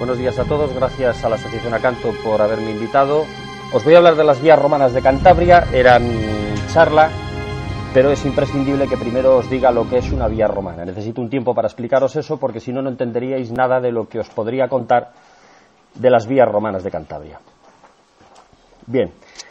Buenos días a todos, gracias a la Asociación Acanto por haberme invitado. Os voy a hablar de las vías romanas de Cantabria, era mi charla, pero es imprescindible que primero os diga lo que es una vía romana. Necesito un tiempo para explicaros eso, porque si no, no entenderíais nada de lo que os podría contar de las vías romanas de Cantabria. Bien,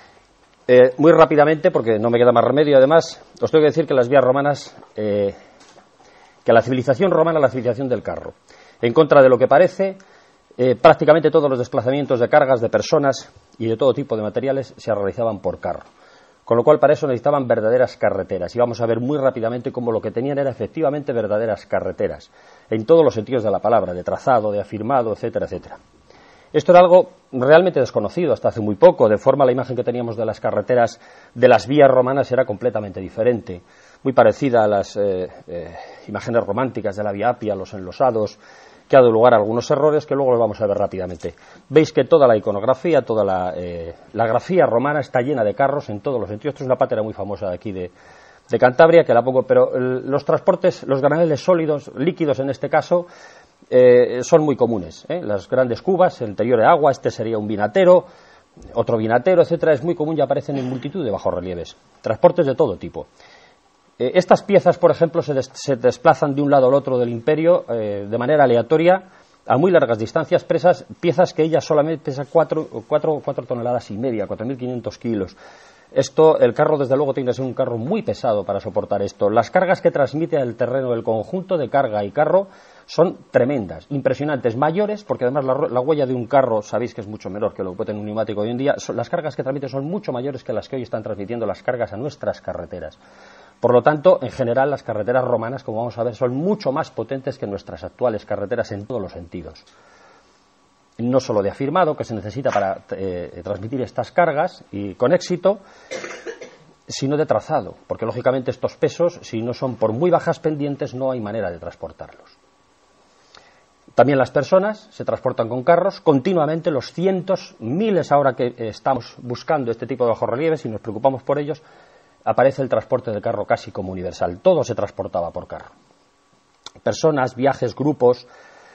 muy rápidamente, porque no me queda más remedio, además, os tengo que decir que las vías romanas, que la civilización romana, la civilización del carro, en contra de lo que parece, prácticamente todos los desplazamientos de cargas, de personas y de todo tipo de materiales se realizaban por carro. Con lo cual, para eso necesitaban verdaderas carreteras. Y vamos a ver muy rápidamente cómo lo que tenían era efectivamente verdaderas carreteras, en todos los sentidos de la palabra, de trazado, de afirmado, etcétera, etcétera. Esto era algo realmente desconocido hasta hace muy poco, de forma la imagen que teníamos de las carreteras de las vías romanas era completamente diferente, muy parecida a las imágenes románticas de la Vía Apia, los enlosados, que ha dado lugar a algunos errores que luego los vamos a ver rápidamente. Veis que toda la iconografía, toda la grafía romana está llena de carros en todos los sentidos. Esto es una pátera muy famosa de aquí de Cantabria, que la pongo, pero los transportes, los graneles sólidos, líquidos en este caso, son muy comunes, las grandes cubas, el interior de agua, este sería un vinatero, otro vinatero, etcétera, es muy común y aparecen en multitud de bajorrelieves. Transportes de todo tipo. Estas piezas, por ejemplo, se desplazan de un lado al otro del imperio de manera aleatoria a muy largas distancias, piezas que ellas solamente pesan 4 toneladas y media, 4.500 kilos. Esto, el carro, desde luego, tiene que ser un carro muy pesado para soportar esto. Las cargas que transmite al terreno del conjunto de carga y carro son tremendas, impresionantes, mayores, porque además la huella de un carro, sabéis que es mucho menor que lo que puede tener un neumático hoy en día. Las cargas que transmite son mucho mayores que las que hoy están transmitiendo las cargas a nuestras carreteras. Por lo tanto, en general, las carreteras romanas, como vamos a ver, son mucho más potentes que nuestras actuales carreteras en todos los sentidos. No solo de afirmado, que se necesita para transmitir estas cargas, y con éxito, sino de trazado, porque lógicamente estos pesos, si no son por muy bajas pendientes, no hay manera de transportarlos. También las personas se transportan con carros, continuamente los cientos, miles ahora que estamos buscando este tipo de bajorrelieves y nos preocupamos por ellos, aparece el transporte del carro casi como universal. Todo se transportaba por carro. Personas, viajes, grupos.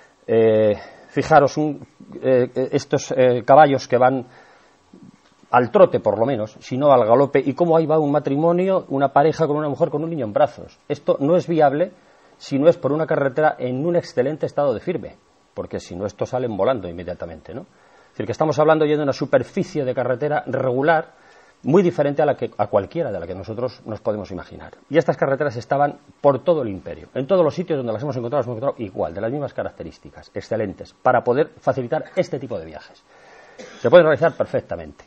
Fijaros, estos caballos que van al trote, por lo menos, si no al galope, y cómo ahí va un matrimonio, una pareja con una mujer con un niño en brazos. Esto no es viable si no es por una carretera en un excelente estado de firme, porque si no, estos salen volando inmediatamente, ¿no? Es decir, que estamos hablando ya de una superficie de carretera regular, muy diferente a cualquiera de la que nosotros nos podemos imaginar. Y estas carreteras estaban por todo el imperio. En todos los sitios donde las hemos encontrado igual, de las mismas características, excelentes, para poder facilitar este tipo de viajes. Se pueden realizar perfectamente.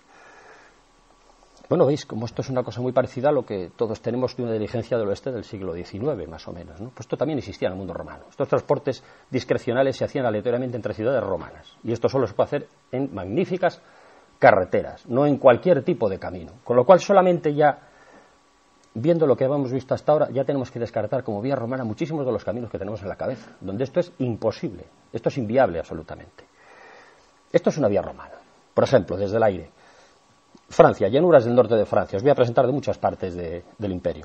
Bueno, veis como esto es una cosa muy parecida a lo que todos tenemos de una diligencia del oeste del siglo XIX, más o menos, ¿no? Pues esto también existía en el mundo romano. Estos transportes discrecionales se hacían aleatoriamente entre ciudades romanas. Y esto solo se puede hacer en magníficas carreteras, no en cualquier tipo de camino. Con lo cual, solamente ya, viendo lo que hemos visto hasta ahora, ya tenemos que descartar como vía romana muchísimos de los caminos que tenemos en la cabeza, donde esto es imposible, esto es inviable absolutamente. Esto es una vía romana. Por ejemplo, desde el aire. Francia, llanuras del norte de Francia. Os voy a presentar de muchas partes del imperio.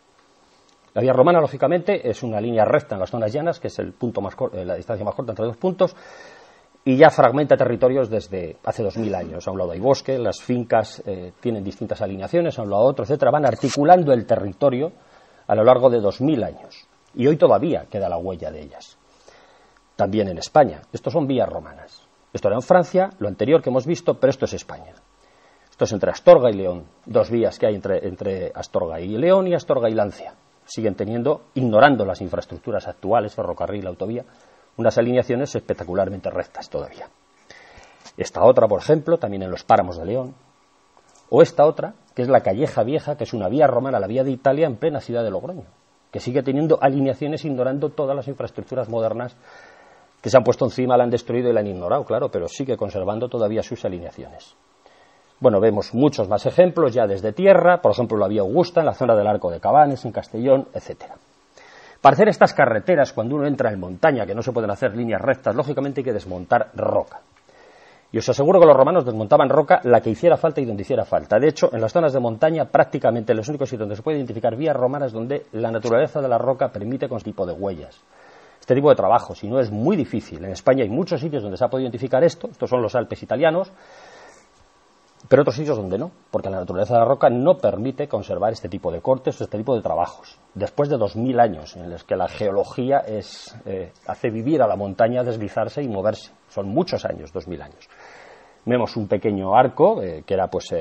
La vía romana, lógicamente, es una línea recta en las zonas llanas, que es el punto más la distancia más corta entre dos puntos, y ya fragmenta territorios desde hace 2000 años. A un lado hay bosque, las fincas tienen distintas alineaciones, a un lado otro, etcétera. Van articulando el territorio a lo largo de 2000 años. Y hoy todavía queda la huella de ellas. También en España. Estos son vías romanas. Esto era en Francia, lo anterior que hemos visto, pero esto es España. Esto es entre Astorga y León. Dos vías que hay entre Astorga y León y Astorga y Lancia. Siguen teniendo, ignorando las infraestructuras actuales, ferrocarril, autovía, unas alineaciones espectacularmente rectas todavía. Esta otra, por ejemplo, también en los páramos de León. O esta otra, que es la Calleja Vieja, que es una vía romana, la vía de Italia, en plena ciudad de Logroño, que sigue teniendo alineaciones ignorando todas las infraestructuras modernas que se han puesto encima, la han destruido y la han ignorado, claro, pero sigue conservando todavía sus alineaciones. Bueno, vemos muchos más ejemplos ya desde tierra, por ejemplo la vía Augusta en la zona del Arco de Cabanes, en Castellón, etcétera. Para hacer estas carreteras, cuando uno entra en montaña, que no se pueden hacer líneas rectas, lógicamente hay que desmontar roca. Y os aseguro que los romanos desmontaban roca la que hiciera falta y donde hiciera falta. De hecho, en las zonas de montaña, prácticamente los únicos sitios donde se puede identificar vías romanas donde la naturaleza de la roca permite con este tipo de huellas. este tipo de trabajo, si no es muy difícil. En España hay muchos sitios donde se ha podido identificar esto, estos son los Alpes italianos, pero otros sitios donde no, porque la naturaleza de la roca no permite conservar este tipo de cortes o este tipo de trabajos. Después de 2000 años en los que la geología hace vivir a la montaña, deslizarse y moverse, son muchos años, 2000 años. Vemos un pequeño arco, que era pues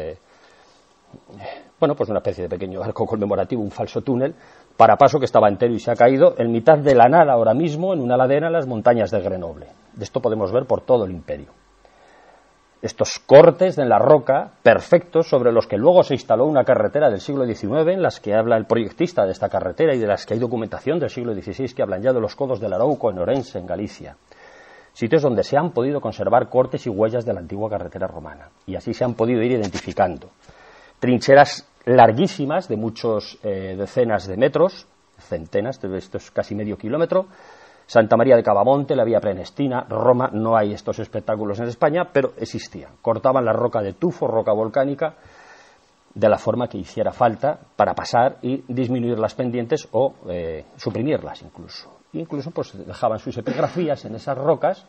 una especie de pequeño arco conmemorativo, un falso túnel, para paso que estaba entero y se ha caído en mitad de la nada ahora mismo, en una ladera en las montañas de Grenoble. De esto podemos ver por todo el imperio. Estos cortes en la roca, perfectos, sobre los que luego se instaló una carretera del siglo XIX, en las que habla el proyectista de esta carretera y de las que hay documentación del siglo XVI que hablan ya de los codos del Arauco en Orense, en Galicia. Sitios donde se han podido conservar cortes y huellas de la antigua carretera romana, y así se han podido ir identificando. Trincheras larguísimas de muchos decenas de metros, centenas, esto es casi medio kilómetro. Santa María de Cabamonte, la vía Prenestina, Roma, no hay estos espectáculos en España, pero existían. Cortaban la roca de tufo, roca volcánica, de la forma que hiciera falta para pasar y disminuir las pendientes o suprimirlas incluso. Incluso pues dejaban sus epigrafías en esas rocas,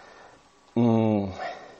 en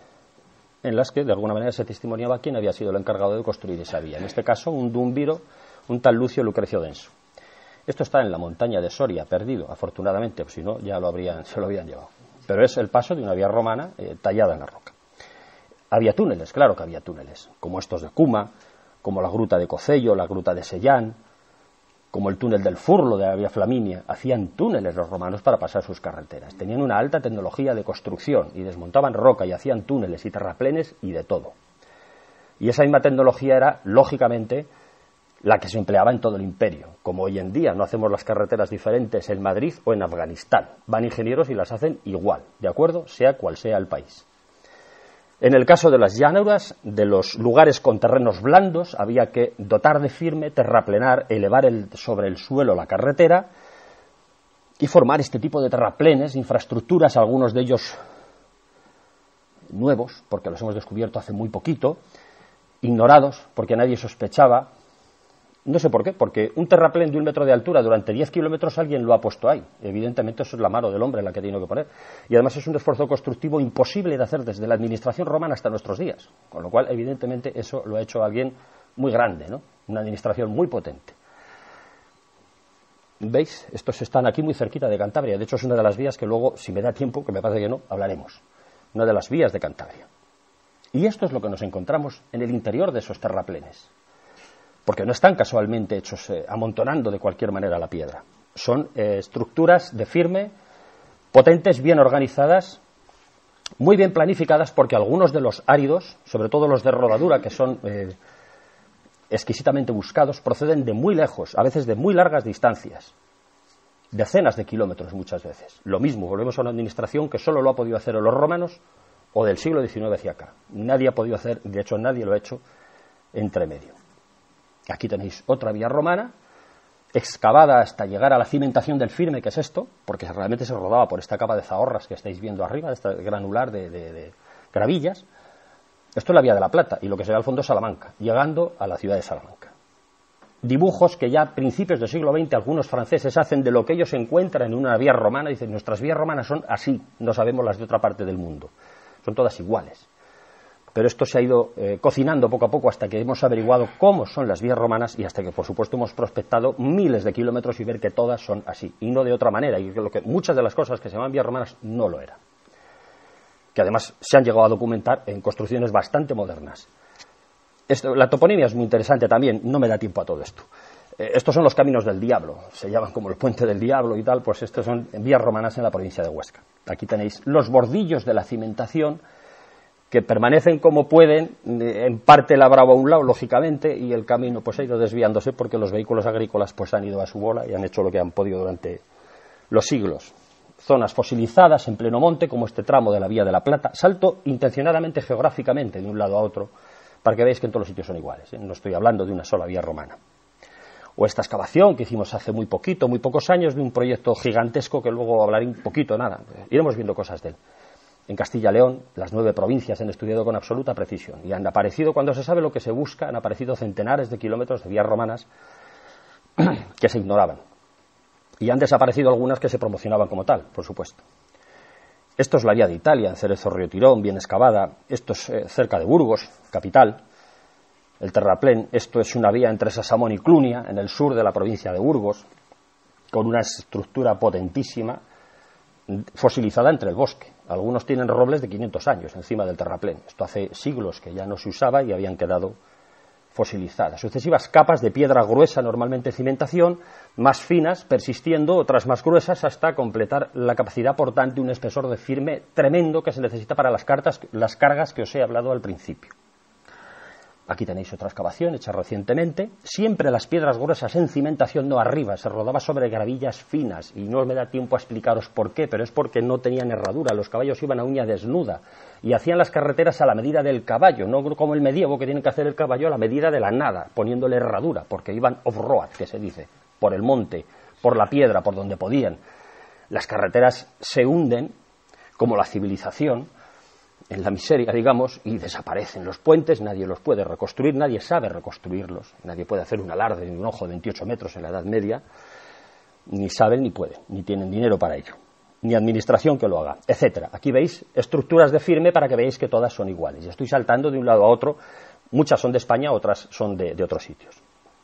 las que de alguna manera se testimoniaba quién había sido el encargado de construir esa vía. En este caso, un duumviro, un tal Lucio Lucrecio Denso. Esto está en la montaña de Soria, perdido, afortunadamente, pues si no ya se lo habían llevado. Pero es el paso de una vía romana tallada en la roca. Había túneles, claro que había túneles, como estos de Cuma, como la gruta de Cocello, la gruta de Sellán, como el túnel del Furlo de la vía Flaminia. Hacían túneles los romanos para pasar sus carreteras. Tenían una alta tecnología de construcción y desmontaban roca y hacían túneles y terraplenes y de todo. Y esa misma tecnología era, lógicamente, la que se empleaba en todo el imperio. Como hoy en día no hacemos las carreteras diferentes en Madrid o en Afganistán. Van ingenieros y las hacen igual, ¿de acuerdo? Sea cual sea el país. En el caso de las llanuras, de los lugares con terrenos blandos, había que dotar de firme, terraplenar, elevar sobre el suelo la carretera y formar este tipo de terraplenes, infraestructuras, algunos de ellos nuevos, porque los hemos descubierto hace muy poquito, ignorados, porque nadie sospechaba. No sé por qué, porque un terraplén de 1 metro de altura durante 10 kilómetros alguien lo ha puesto ahí. Evidentemente eso es la mano del hombre la que tiene que poner. Y además es un esfuerzo constructivo imposible de hacer desde la administración romana hasta nuestros días. Con lo cual, evidentemente, eso lo ha hecho alguien muy grande, ¿no? Una administración muy potente. ¿Veis? Estos están aquí muy cerquita de Cantabria. De hecho, es una de las vías que luego, si me da tiempo, que me parece que no, hablaremos. Una de las vías de Cantabria. Y esto es lo que nos encontramos en el interior de esos terraplenes. Porque no están casualmente hechos amontonando de cualquier manera la piedra. Son estructuras de firme, potentes, bien organizadas, muy bien planificadas, porque algunos de los áridos, sobre todo los de rodadura, que son exquisitamente buscados, proceden de muy lejos, a veces de muy largas distancias, decenas de kilómetros muchas veces. Lo mismo, volvemos a una administración que solo lo ha podido hacer los romanos o del siglo XIX hacia acá. Nadie ha podido hacer, de hecho nadie lo ha hecho entre medio. Aquí tenéis otra vía romana, excavada hasta llegar a la cimentación del firme, que es esto, porque realmente se rodaba por esta capa de zahorras que estáis viendo arriba, este granular de gravillas. Esto es la vía de la Plata, y lo que se ve al fondo es Salamanca, llegando a la ciudad de Salamanca. Dibujos que ya a principios del siglo XX algunos franceses hacen de lo que ellos encuentran en una vía romana, dicen, nuestras vías romanas son así, no sabemos las de otra parte del mundo, son todas iguales. Pero esto se ha ido cocinando poco a poco hasta que hemos averiguado cómo son las vías romanas y hasta que, por supuesto, hemos prospectado miles de kilómetros y ver que todas son así, y no de otra manera, y que muchas de las cosas que se llaman vías romanas no lo eran. Que además se han llegado a documentar en construcciones bastante modernas. La toponimia es muy interesante también, no me da tiempo a todo esto. Estos son los caminos del diablo, se llaman como el puente del diablo y tal, pues estos son vías romanas en la provincia de Huesca. Aquí tenéis los bordillos de la cimentación, que permanecen como pueden, en parte labrado a un lado, lógicamente, y el camino pues ha ido desviándose porque los vehículos agrícolas pues han ido a su bola y han hecho lo que han podido durante los siglos. Zonas fosilizadas en pleno monte, como este tramo de la Vía de la Plata. Salto intencionadamente geográficamente de un lado a otro, para que veáis que en todos los sitios son iguales, ¿eh? No estoy hablando de una sola vía romana. O esta excavación que hicimos hace muy pocos años, de un proyecto gigantesco que luego hablaré un poquito, nada, iremos viendo cosas de él. En Castilla y León, las 9 provincias han estudiado con absoluta precisión y han aparecido, cuando se sabe lo que se busca, han aparecido centenares de kilómetros de vías romanas que se ignoraban. Y han desaparecido algunas que se promocionaban como tal, por supuesto. Esto es la vía de Italia, en Cerezo-Río Tirón, bien excavada. Esto es cerca de Burgos, capital. El terraplén, esto es una vía entre Sasamón y Clunia, en el sur de la provincia de Burgos, con una estructura potentísima, fosilizada entre el bosque. Algunos tienen robles de 500 años encima del terraplén. Esto hace siglos que ya no se usaba y habían quedado fosilizadas. Sucesivas capas de piedra gruesa, normalmente cimentación, más finas, persistiendo, otras más gruesas, hasta completar la capacidad portante de un espesor de firme tremendo que se necesita para las cargas que os he hablado al principio. Aquí tenéis otra excavación hecha recientemente. Siempre las piedras gruesas en cimentación, no arriba, se rodaba sobre gravillas finas, y no me da tiempo a explicaros por qué, pero es porque no tenían herradura, los caballos iban a uña desnuda y hacían las carreteras a la medida del caballo, no como el medievo que tiene que hacer el caballo a la medida de la nada, poniéndole herradura, porque iban off-road, que se dice, por el monte, por la piedra, por donde podían. Las carreteras se hunden, como la civilización, en la miseria, digamos, y desaparecen los puentes, nadie los puede reconstruir, nadie sabe reconstruirlos, nadie puede hacer un alarde de un ojo de 28 metros en la Edad Media, ni saben ni pueden, ni tienen dinero para ello, ni administración que lo haga, etcétera. Aquí veis estructuras de firme para que veáis que todas son iguales, y estoy saltando de un lado a otro, muchas son de España, otras son de otros sitios.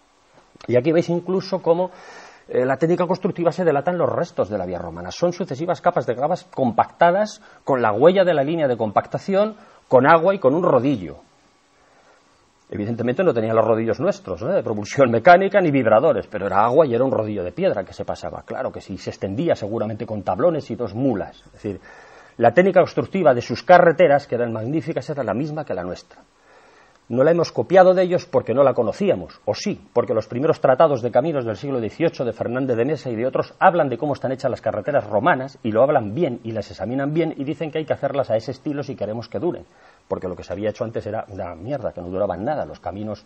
Y aquí veis incluso cómo la técnica constructiva se delata en los restos de la vía romana. Son sucesivas capas de gravas compactadas con la huella de la línea de compactación, con agua y con un rodillo. Evidentemente no tenían los rodillos nuestros, ¿no?, de propulsión mecánica ni vibradores, pero era agua y era un rodillo de piedra que se pasaba. Claro que sí, se extendía seguramente con tablones y 2 mulas. Es decir, la técnica constructiva de sus carreteras, que eran magníficas, era la misma que la nuestra. No la hemos copiado de ellos porque no la conocíamos, o sí, porque los primeros tratados de caminos del siglo XVIII de Fernández de Mesa y de otros hablan de cómo están hechas las carreteras romanas, y lo hablan bien y las examinan bien, y dicen que hay que hacerlas a ese estilo si queremos que duren, porque lo que se había hecho antes era una mierda, que no duraban nada. Los caminos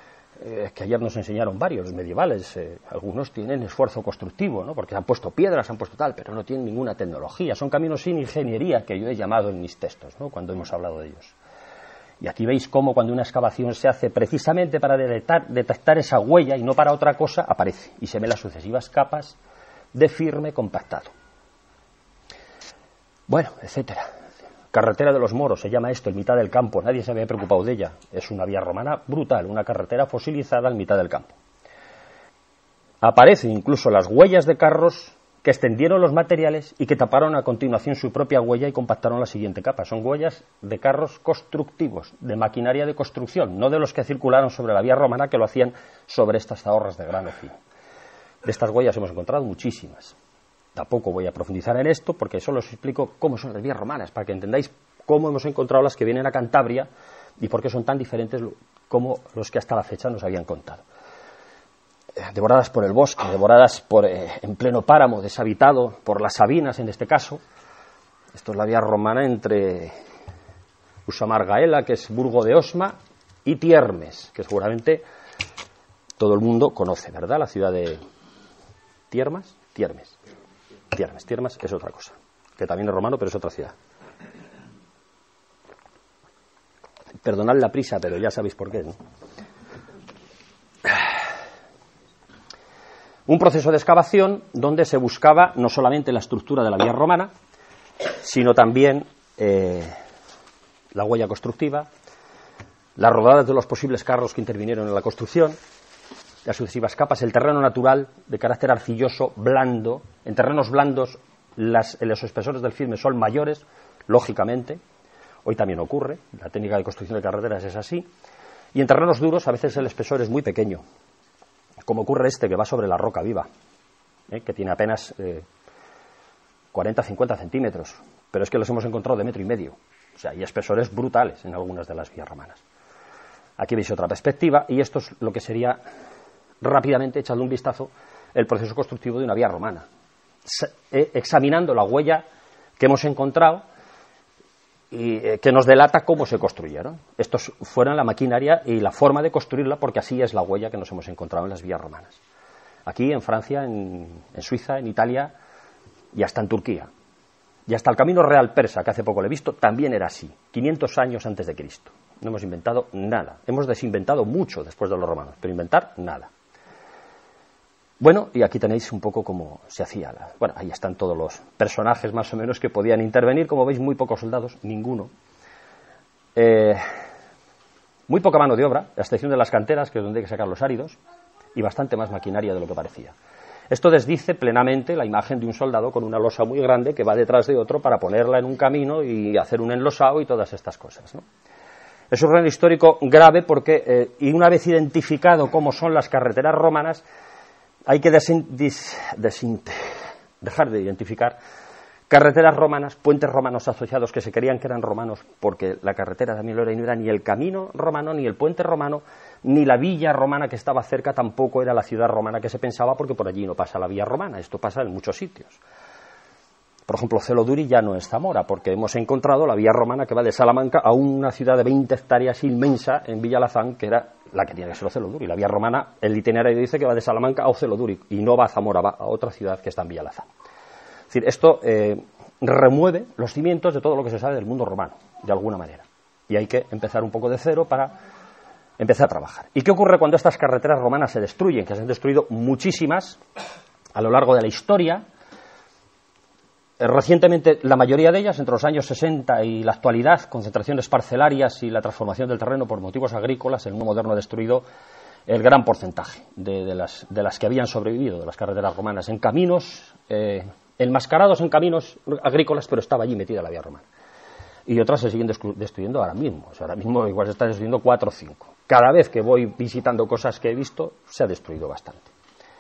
que ayer nos enseñaron varios medievales, algunos tienen esfuerzo constructivo, ¿no?, porque han puesto piedras, han puesto tal, pero no tienen ninguna tecnología, son caminos sin ingeniería, que yo he llamado en mis textos, ¿no?, cuando hemos hablado de ellos. Y aquí veis cómo cuando una excavación se hace precisamente para detectar esa huella y no para otra cosa, aparece y se ven las sucesivas capas de firme compactado. Bueno, etcétera. Carretera de los Moros, se llama esto, en mitad del campo, nadie se había preocupado de ella. Es una vía romana brutal, una carretera fosilizada en mitad del campo. Aparecen incluso las huellas de carros que extendieron los materiales y que taparon a continuación su propia huella y compactaron la siguiente capa. Son huellas de carros constructivos, de maquinaria de construcción, no de los que circularon sobre la vía romana, que lo hacían sobre estas zahorras de grano fino. De estas huellas hemos encontrado muchísimas. Tampoco voy a profundizar en esto, porque solo os explico cómo son las vías romanas, para que entendáis cómo hemos encontrado las que vienen a Cantabria y por qué son tan diferentes como los que hasta la fecha nos habían contado. Devoradas por el bosque, devoradas en pleno páramo, deshabitado por las sabinas en este caso. Esto es la vía romana entre Usamargaela, que es Burgo de Osma, y Tiermes, que seguramente todo el mundo conoce, ¿verdad? La ciudad de Tiermes es otra cosa, que también es romano, pero es otra ciudad. Perdonad la prisa, pero ya sabéis por qué, ¿no? Un proceso de excavación donde se buscaba no solamente la estructura de la vía romana, sino también la huella constructiva, las rodadas de los posibles carros que intervinieron en la construcción, las sucesivas capas, el terreno natural de carácter arcilloso, blando. En terrenos blandos los espesores del firme son mayores, lógicamente. Hoy también ocurre, la técnica de construcción de carreteras es así. Y en terrenos duros a veces el espesor es muy pequeño, como ocurre este que va sobre la roca viva, que tiene apenas 40-50 centímetros, pero es que los hemos encontrado de 1,5 metros, o sea, hay espesores brutales en algunas de las vías romanas. Aquí veis otra perspectiva, y esto es lo que sería, rápidamente, echando un vistazo, el proceso constructivo de una vía romana, examinando la huella que hemos encontrado y que nos delata cómo se construyeron. Estos fueron la maquinaria y la forma de construirla, porque así es la huella que nos hemos encontrado en las vías romanas. Aquí, en Francia, en Suiza, en Italia y hasta en Turquía. Y hasta el camino real persa, que hace poco lo he visto, también era así, 500 años antes de Cristo. No hemos inventado nada. Hemos desinventado mucho después de los romanos, pero inventar nada. Bueno, y aquí tenéis un poco cómo se hacía. Bueno, ahí están todos los personajes más o menos que podían intervenir. Como veis, muy pocos soldados, ninguno. Muy poca mano de obra, a excepción de las canteras, que es donde hay que sacar los áridos, y bastante más maquinaria de lo que parecía. Esto desdice plenamente la imagen de un soldado con una losa muy grande que va detrás de otro para ponerla en un camino y hacer un enlosado y todas estas cosas, ¿no? Es un error histórico grave porque, y una vez identificado cómo son las carreteras romanas, hay que dejar de identificar carreteras romanas, puentes romanos asociados que se creían que eran romanos porque la carretera también lo era y no era ni el camino romano, ni el puente romano, ni la villa romana que estaba cerca tampoco era la ciudad romana que se pensaba porque por allí no pasa la vía romana, esto pasa en muchos sitios. Por ejemplo, Celoduri ya no es Zamora porque hemos encontrado la vía romana que va de Salamanca a una ciudad de 20 hectáreas inmensa en Villalazán que era la que tenía que ser Celoduri. La vía romana, el itinerario dice que va de Salamanca a Celoduri y no va a Zamora, va a otra ciudad que está en Villalazán. Es decir, esto remueve los cimientos de todo lo que se sabe del mundo romano, de alguna manera. Y hay que empezar un poco de cero para empezar a trabajar. ¿Y qué ocurre cuando estas carreteras romanas se destruyen? Que se han destruido muchísimas a lo largo de la historia. Recientemente, la mayoría de ellas, entre los años 60 y la actualidad, concentraciones parcelarias y la transformación del terreno por motivos agrícolas, el mundo moderno ha destruido el gran porcentaje de las que habían sobrevivido, de las carreteras romanas, en caminos, enmascarados en caminos agrícolas, pero estaba allí metida la vía romana. Y otras se siguen destruyendo ahora mismo. O sea, ahora mismo igual se están destruyendo 4 o 5. Cada vez que voy visitando cosas que he visto, se ha destruido bastante.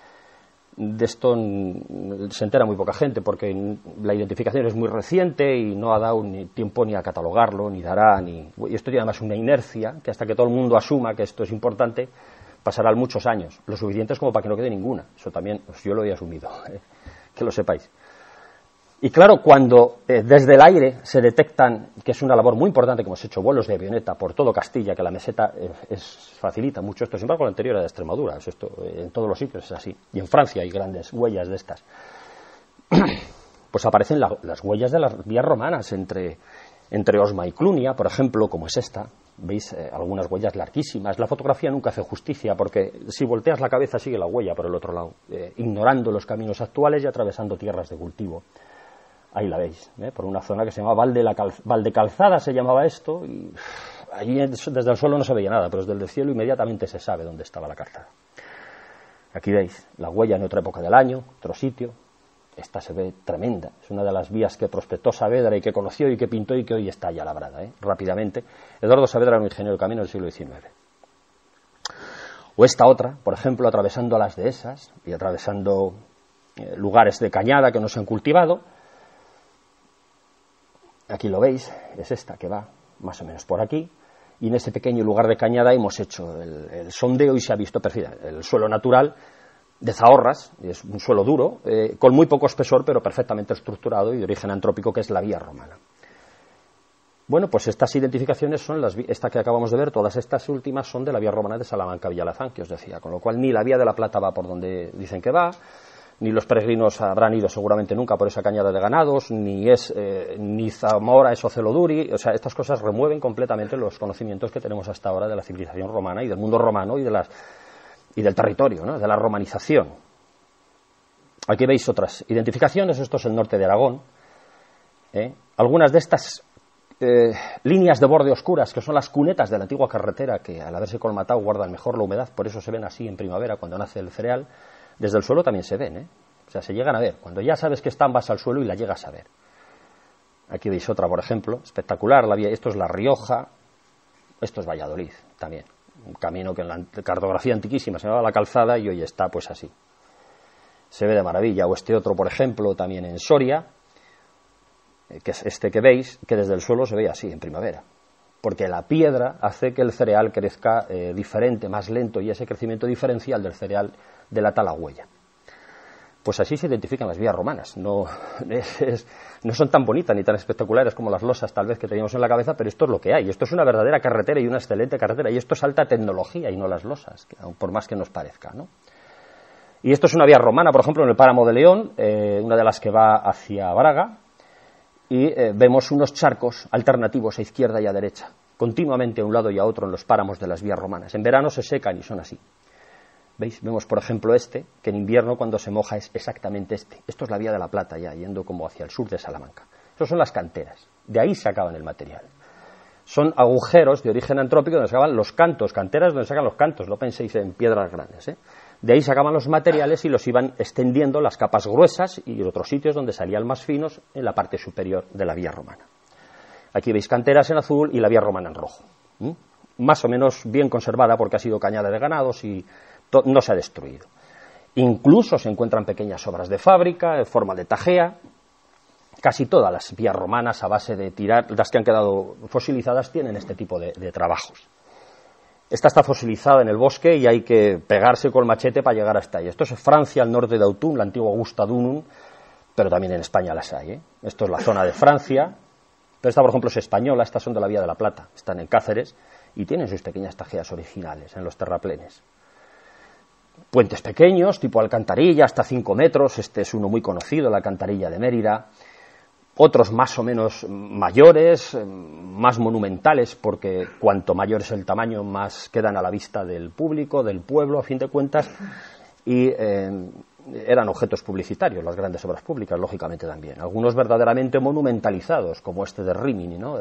De esto se entera muy poca gente porque la identificación es muy reciente y no ha dado ni tiempo ni a catalogarlo, ni dará, y esto tiene además una inercia que hasta que todo el mundo asuma que esto es importante, pasarán muchos años, lo suficientes como para que no quede ninguna. Eso también, pues yo lo he asumido, que lo sepáis. Y claro, cuando desde el aire se detectan, que es una labor muy importante, como hemos hecho vuelos de avioneta por todo Castilla, que la meseta facilita mucho esto, sin embargo la anterior era de Extremadura, esto en todos los sitios es así, y en Francia hay grandes huellas de estas, pues aparecen las huellas de las vías romanas entre Osma y Clunia, por ejemplo, como es esta, veis algunas huellas larguísimas. La fotografía nunca hace justicia, porque si volteas la cabeza sigue la huella por el otro lado, ignorando los caminos actuales y atravesando tierras de cultivo. Ahí la veis, por una zona que se llamaba Valdecalzada, se llamaba esto, y allí desde el suelo no se veía nada, pero desde el cielo inmediatamente se sabe dónde estaba la calzada. Aquí veis la huella en otra época del año, otro sitio. Esta se ve tremenda, es una de las vías que prospectó Saavedra y que conoció y que pintó y que hoy está ya labrada, rápidamente. Eduardo Saavedra era un ingeniero de camino del siglo XIX. O esta otra, por ejemplo, atravesando las dehesas y atravesando lugares de cañada que no se han cultivado. Aquí lo veis, es esta que va más o menos por aquí, y en ese pequeño lugar de cañada hemos hecho el sondeo y se ha visto el suelo natural de Zahorras, es un suelo duro, con muy poco espesor, pero perfectamente estructurado y de origen antrópico, que es la vía romana. Bueno, pues estas identificaciones son esta que acabamos de ver, todas estas últimas son de la vía romana de Salamanca-Villalazán, que os decía, con lo cual ni la vía de la Plata va por donde dicen que va, ni los peregrinos habrán ido seguramente nunca por esa cañada de ganados, ni Zamora es Celoduri. O sea, estas cosas remueven completamente los conocimientos que tenemos hasta ahora de la civilización romana y del mundo romano y del territorio, ¿no? De la romanización. Aquí veis otras identificaciones, esto es el norte de Aragón. Algunas de estas líneas de borde oscuras, que son las cunetas de la antigua carretera, que al haberse colmatado guardan mejor la humedad, por eso se ven así en primavera cuando nace el cereal. Desde el suelo también se ven, o sea, se llegan a ver. Cuando ya sabes que están, vas al suelo y la llegas a ver. Aquí veis otra, por ejemplo, espectacular. Esto es La Rioja, esto es Valladolid también. Un camino que en la cartografía antiquísima se llamaba La Calzada y hoy está pues así. Se ve de maravilla. O este otro, por ejemplo, también en Soria, que es este que veis, que desde el suelo se ve así en primavera. Porque la piedra hace que el cereal crezca diferente, más lento, y ese crecimiento diferencial del cereal delata la huella. Pues así se identifican las vías romanas. No son tan bonitas ni tan espectaculares como las losas tal vez que teníamos en la cabeza, pero esto es lo que hay. Esto es una verdadera carretera y una excelente carretera, y esto es alta tecnología y no las losas, por más que nos parezca, ¿no? Y esto es una vía romana, por ejemplo, en el Páramo de León, una de las que va hacia Braga, y vemos unos charcos alternativos a izquierda y a derecha, continuamente a un lado y a otro en los páramos de las vías romanas. En verano se secan y son así. ¿Veis? Vemos, por ejemplo, que en invierno cuando se moja es exactamente este. Esto es la Vía de la Plata ya, yendo como hacia el sur de Salamanca. Esas son las canteras. De ahí sacaban el material. Son agujeros de origen antrópico donde sacaban los cantos, canteras donde sacan los cantos, no penséis en piedras grandes, ¿eh? De ahí sacaban los materiales y los iban extendiendo las capas gruesas y otros sitios donde salían más finos en la parte superior de la vía romana. Aquí veis canteras en azul y la vía romana en rojo. Más o menos bien conservada porque ha sido cañada de ganados y no se ha destruido. Incluso se encuentran pequeñas obras de fábrica en forma de tajea. Casi todas las vías romanas a base de tirar, las que han quedado fosilizadas, tienen este tipo de trabajos. Esta está fosilizada en el bosque y hay que pegarse con el machete para llegar hasta ahí. Esto es Francia, al norte de Autun, la antigua Augusta Dunum, pero también en España las hay, ¿eh? Esto es la zona de Francia, pero esta, por ejemplo, es española, estas son de la Vía de la Plata, están en Cáceres y tienen sus pequeñas tajeas originales en los terraplenes. Puentes pequeños, tipo alcantarilla, hasta 5 metros, este es uno muy conocido, la alcantarilla de Mérida. Otros más o menos mayores, más monumentales, porque cuanto mayor es el tamaño, más quedan a la vista del público, del pueblo, a fin de cuentas, y eran objetos publicitarios, las grandes obras públicas, lógicamente también. Algunos verdaderamente monumentalizados, como este de Rimini, ¿no?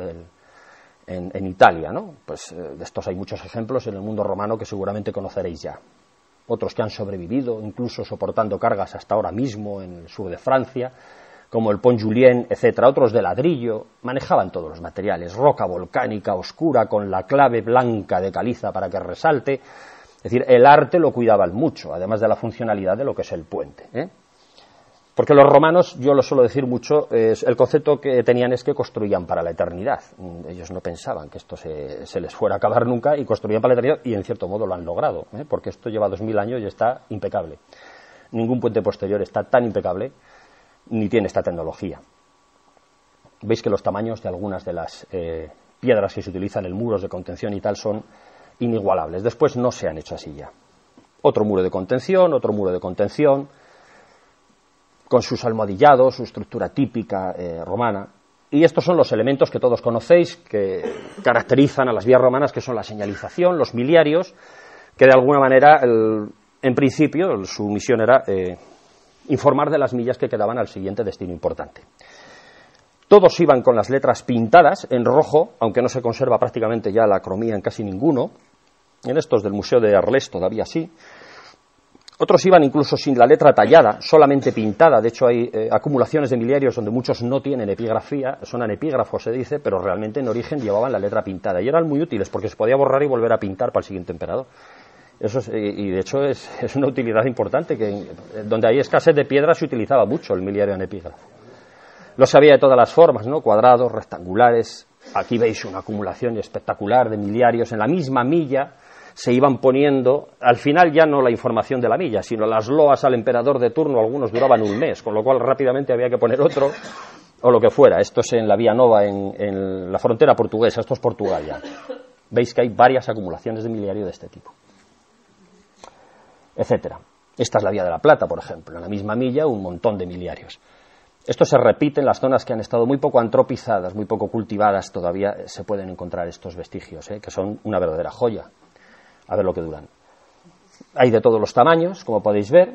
En Italia, ¿no? Pues de estos hay muchos ejemplos en el mundo romano que seguramente conoceréis ya. Otros que han sobrevivido, incluso soportando cargas hasta ahora mismo en el sur de Francia, como el Pont Julien, etcétera, otros de ladrillo, manejaban todos los materiales, roca volcánica oscura con la clave blanca de caliza para que resalte, es decir, el arte lo cuidaban mucho, además de la funcionalidad de lo que es el puente, ¿eh? Porque los romanos, yo lo suelo decir mucho, el concepto que tenían es que construían para la eternidad, ellos no pensaban que esto se les fuera a acabar nunca y construían para la eternidad y en cierto modo lo han logrado, ¿eh? Porque esto lleva 2000 años y está impecable, ningún puente posterior está tan impecable ni tiene esta tecnología. Veis que los tamaños de algunas de las piedras que se utilizan en muros de contención y tal son inigualables. Después no se han hecho así ya. Otro muro de contención, con sus almohadillados, su estructura típica romana. Y estos son los elementos que todos conocéis, que caracterizan a las vías romanas, que son la señalización, los miliarios, que de alguna manera, en principio, su misión era informar de las millas que quedaban al siguiente destino importante. Todos iban con las letras pintadas en rojo, aunque no se conserva prácticamente ya la cromía en casi ninguno. En estos del Museo de Arles todavía sí. Otros iban incluso sin la letra tallada, solamente pintada. De hecho, hay acumulaciones de miliarios donde muchos no tienen epigrafía, son anepígrafos se dice, pero realmente en origen llevaban la letra pintada. Y eran muy útiles porque se podía borrar y volver a pintar para el siguiente emperador. Eso es, y de hecho es una utilidad importante, que donde hay escasez de piedra se utilizaba mucho el miliario en epígrafo. Lo sabía de todas las formas, ¿no? Cuadrados, rectangulares. Aquí veis una acumulación espectacular de miliarios. En la misma milla se iban poniendo, al final ya no la información de la milla, sino las loas al emperador de turno, algunos duraban un mes, con lo cual rápidamente había que poner otro, o lo que fuera. Esto es en la Vía Nova, en la frontera portuguesa, esto es Portugal ya. Veis que hay varias acumulaciones de miliario de este tipo, etcétera. Esta es la Vía de la Plata, por ejemplo, en la misma milla un montón de miliarios. Esto se repite en las zonas que han estado muy poco antropizadas, muy poco cultivadas, todavía se pueden encontrar estos vestigios, que son una verdadera joya. A ver lo que duran. Hay de todos los tamaños, como podéis ver,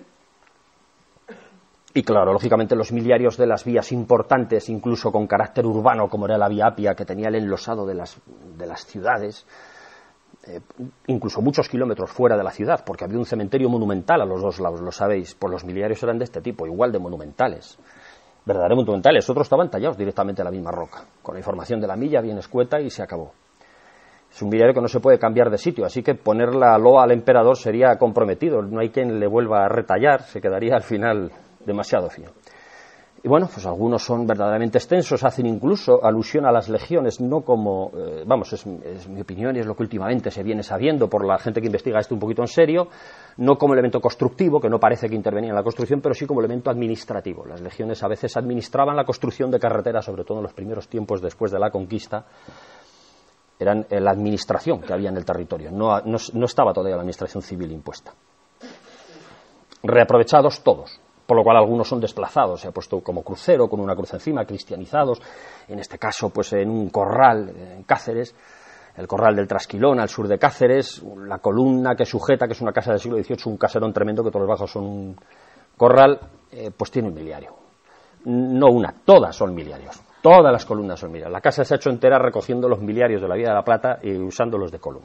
y claro, lógicamente los miliarios de las vías importantes, incluso con carácter urbano, como era la Vía Apia, que tenía el enlosado de las ciudades, incluso muchos kilómetros fuera de la ciudad, porque había un cementerio monumental a los dos lados, lo sabéis, pues los miliarios eran de este tipo, igual de monumentales, verdaderamente monumentales. Otros estaban tallados directamente en la misma roca, con la información de la milla bien escueta y se acabó. Es un miliario que no se puede cambiar de sitio, así que poner la loa al emperador sería comprometido, no hay quien le vuelva a retallar, se quedaría al final demasiado fino. Y bueno, pues algunos son verdaderamente extensos, hacen incluso alusión a las legiones, no como, es mi opinión y es lo que últimamente se viene sabiendo por la gente que investiga esto un poquito en serio, no como elemento constructivo, que no parece que intervenía en la construcción, pero sí como elemento administrativo. Las legiones a veces administraban la construcción de carreteras, sobre todo en los primeros tiempos después de la conquista, eran la administración que había en el territorio, no estaba todavía la administración civil impuesta. Reaprovechados todos, por lo cual algunos son desplazados, se ha puesto como crucero, con una cruz encima, cristianizados, en este caso pues en un corral en Cáceres, el Corral del Trasquilón, al sur de Cáceres, la columna que sujeta, que es una casa del siglo XVIII, un caserón tremendo, que todos los bajos son un corral, pues tiene un miliario. No una, todas son miliarios. Todas las columnas son miliarios. La casa se ha hecho entera recogiendo los miliarios de la Vía de la Plata y usándolos de columna.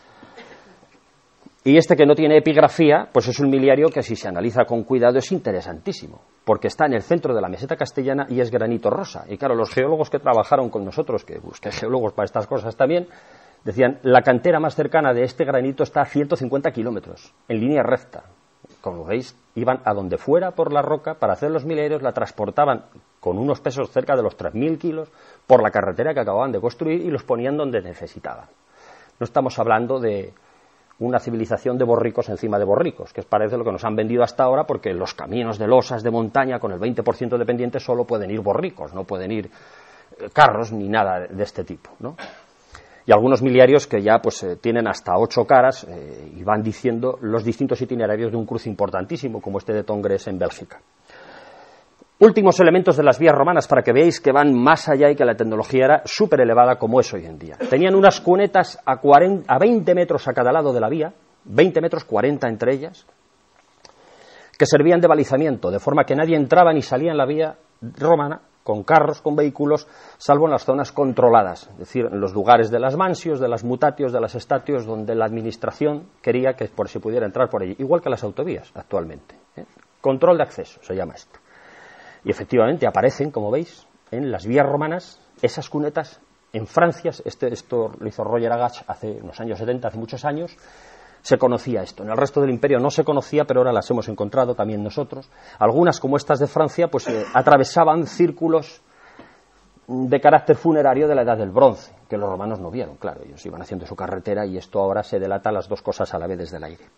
Y este que no tiene epigrafía, pues es un miliario que si se analiza con cuidado es interesantísimo, porque está en el centro de la meseta castellana y es granito rosa. Y claro, los geólogos que trabajaron con nosotros, que busqué geólogos para estas cosas también, decían, la cantera más cercana de este granito está a 150 kilómetros, en línea recta. Como veis, iban a donde fuera por la roca para hacer los miliarios, la transportaban con unos pesos cerca de los 3.000 kilos por la carretera que acababan de construir y los ponían donde necesitaban. No estamos hablando de una civilización de borricos encima de borricos, que parece lo que nos han vendido hasta ahora, porque los caminos de losas de montaña con el 20% de pendiente solo pueden ir borricos, no pueden ir carros ni nada de este tipo, ¿no? Y algunos miliarios que ya pues tienen hasta 8 caras y van diciendo los distintos itinerarios de un cruce importantísimo, como este de Tongres en Bélgica. Últimos elementos de las vías romanas para que veáis que van más allá y que la tecnología era súper elevada como es hoy en día. Tenían unas cunetas a 20 metros a cada lado de la vía, 20 metros, 40 entre ellas, que servían de balizamiento, de forma que nadie entraba ni salía en la vía romana con carros, con vehículos, salvo en las zonas controladas, es decir, en los lugares de las mansios, de las mutatios, de las estatios, donde la administración quería que por si pudiera entrar por allí, igual que las autovías actualmente. Control de acceso se llama esto. Y efectivamente aparecen, como veis, en las vías romanas esas cunetas. En Francia, esto lo hizo Roger Agach hace unos años 70, hace muchos años, se conocía esto. En el resto del imperio no se conocía, pero ahora las hemos encontrado también nosotros. Algunas, como estas de Francia, pues atravesaban círculos de carácter funerario de la Edad del Bronce, que los romanos no vieron, claro, ellos iban haciendo su carretera y esto ahora se delata las dos cosas a la vez desde el aire.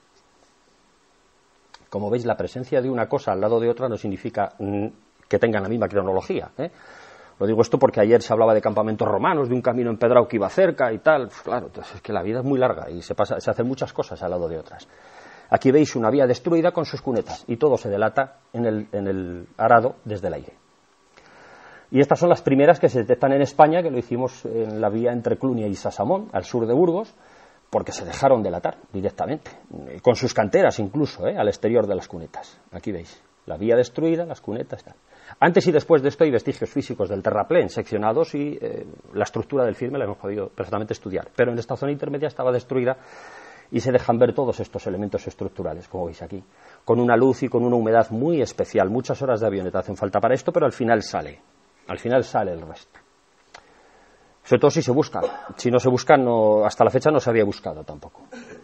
Como veis, la presencia de una cosa al lado de otra no significa que tengan la misma cronología, ¿eh? Lo digo esto porque ayer se hablaba de campamentos romanos, de un camino empedrado que iba cerca y tal. Claro, entonces es que la vida es muy larga y se hacen muchas cosas al lado de otras. Aquí veis una vía destruida con sus cunetas y todo se delata en el arado desde el aire. Y estas son las primeras que se detectan en España, que lo hicimos en la vía entre Clunia y Sasamón, al sur de Burgos, porque se dejaron delatar directamente, con sus canteras incluso, al exterior de las cunetas. Aquí veis, la vía destruida, las cunetas, tal. Antes y después de esto hay vestigios físicos del terraplén seccionados y la estructura del firme la hemos podido perfectamente estudiar, pero en esta zona intermedia estaba destruida y se dejan ver todos estos elementos estructurales, como veis aquí, con una luz y con una humedad muy especial. Muchas horas de avioneta hacen falta para esto, pero al final sale el resto. Sobre todo si se busca. Si no se busca, hasta la fecha no se había buscado tampoco.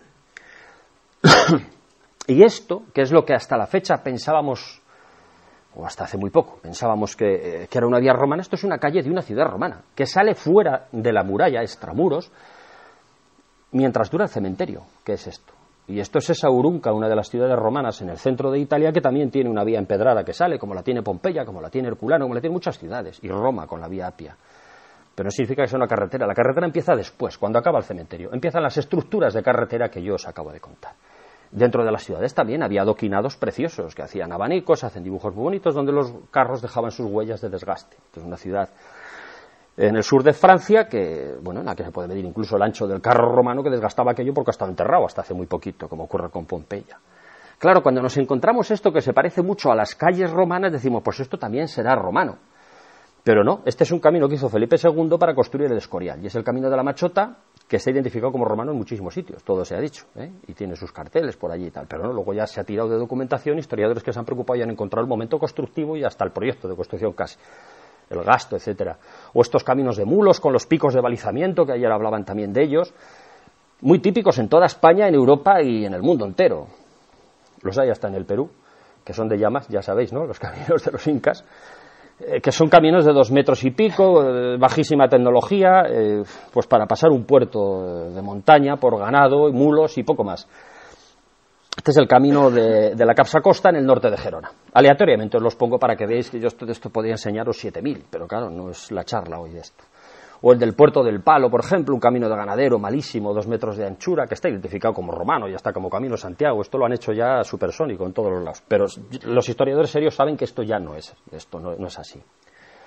Y esto, que es lo que hasta la fecha pensábamos, o hasta hace muy poco, pensábamos que era una vía romana, esto es una calle de una ciudad romana, que sale fuera de la muralla, extramuros, mientras dura el cementerio. ¿Qué es esto? Y esto es esa Urunca, una de las ciudades romanas en el centro de Italia, que también tiene una vía empedrada que sale, como la tiene Pompeya, como la tiene Herculano, como la tienen muchas ciudades, y Roma con la vía Apia. Pero no significa que sea una carretera. La carretera empieza después, cuando acaba el cementerio. Empiezan las estructuras de carretera que yo os acabo de contar. Dentro de las ciudades también había adoquinados preciosos que hacían abanicos, hacen dibujos muy bonitos donde los carros dejaban sus huellas de desgaste. Esto es una ciudad en el sur de Francia que, bueno, en la que se puede medir incluso el ancho del carro romano que desgastaba aquello porque estaba enterrado hasta hace muy poquito, como ocurre con Pompeya. Claro, cuando nos encontramos esto que se parece mucho a las calles romanas, decimos, pues esto también será romano. Pero no, este es un camino que hizo Felipe II para construir el Escorial, y es el camino de la Machota, que se ha identificado como romano en muchísimos sitios, todo se ha dicho, y tiene sus carteles por allí y tal, pero no, luego ya se ha tirado de documentación, historiadores que se han preocupado y han encontrado el momento constructivo y hasta el proyecto de construcción casi, el gasto, etcétera. O estos caminos de mulos con los picos de balizamiento, que ayer hablaban también de ellos, muy típicos en toda España, en Europa y en el mundo entero. Los hay hasta en el Perú, que son de llamas, ya sabéis, ¿no?, los caminos de los incas, que son caminos de 2 metros y pico, bajísima tecnología, pues para pasar un puerto de montaña por ganado, mulos y poco más. Este es el camino de la Capsa Costa en el norte de Gerona. Aleatoriamente os los pongo para que veáis que yo de esto podría enseñaros 7.000, pero claro, no es la charla hoy de esto. O el del Puerto del Palo, por ejemplo, un camino de ganadero malísimo, 2 metros de anchura, que está identificado como romano, ya está como Camino Santiago. Esto lo han hecho ya supersónico en todos los lados. Pero los historiadores serios saben que esto ya no es, esto no es así.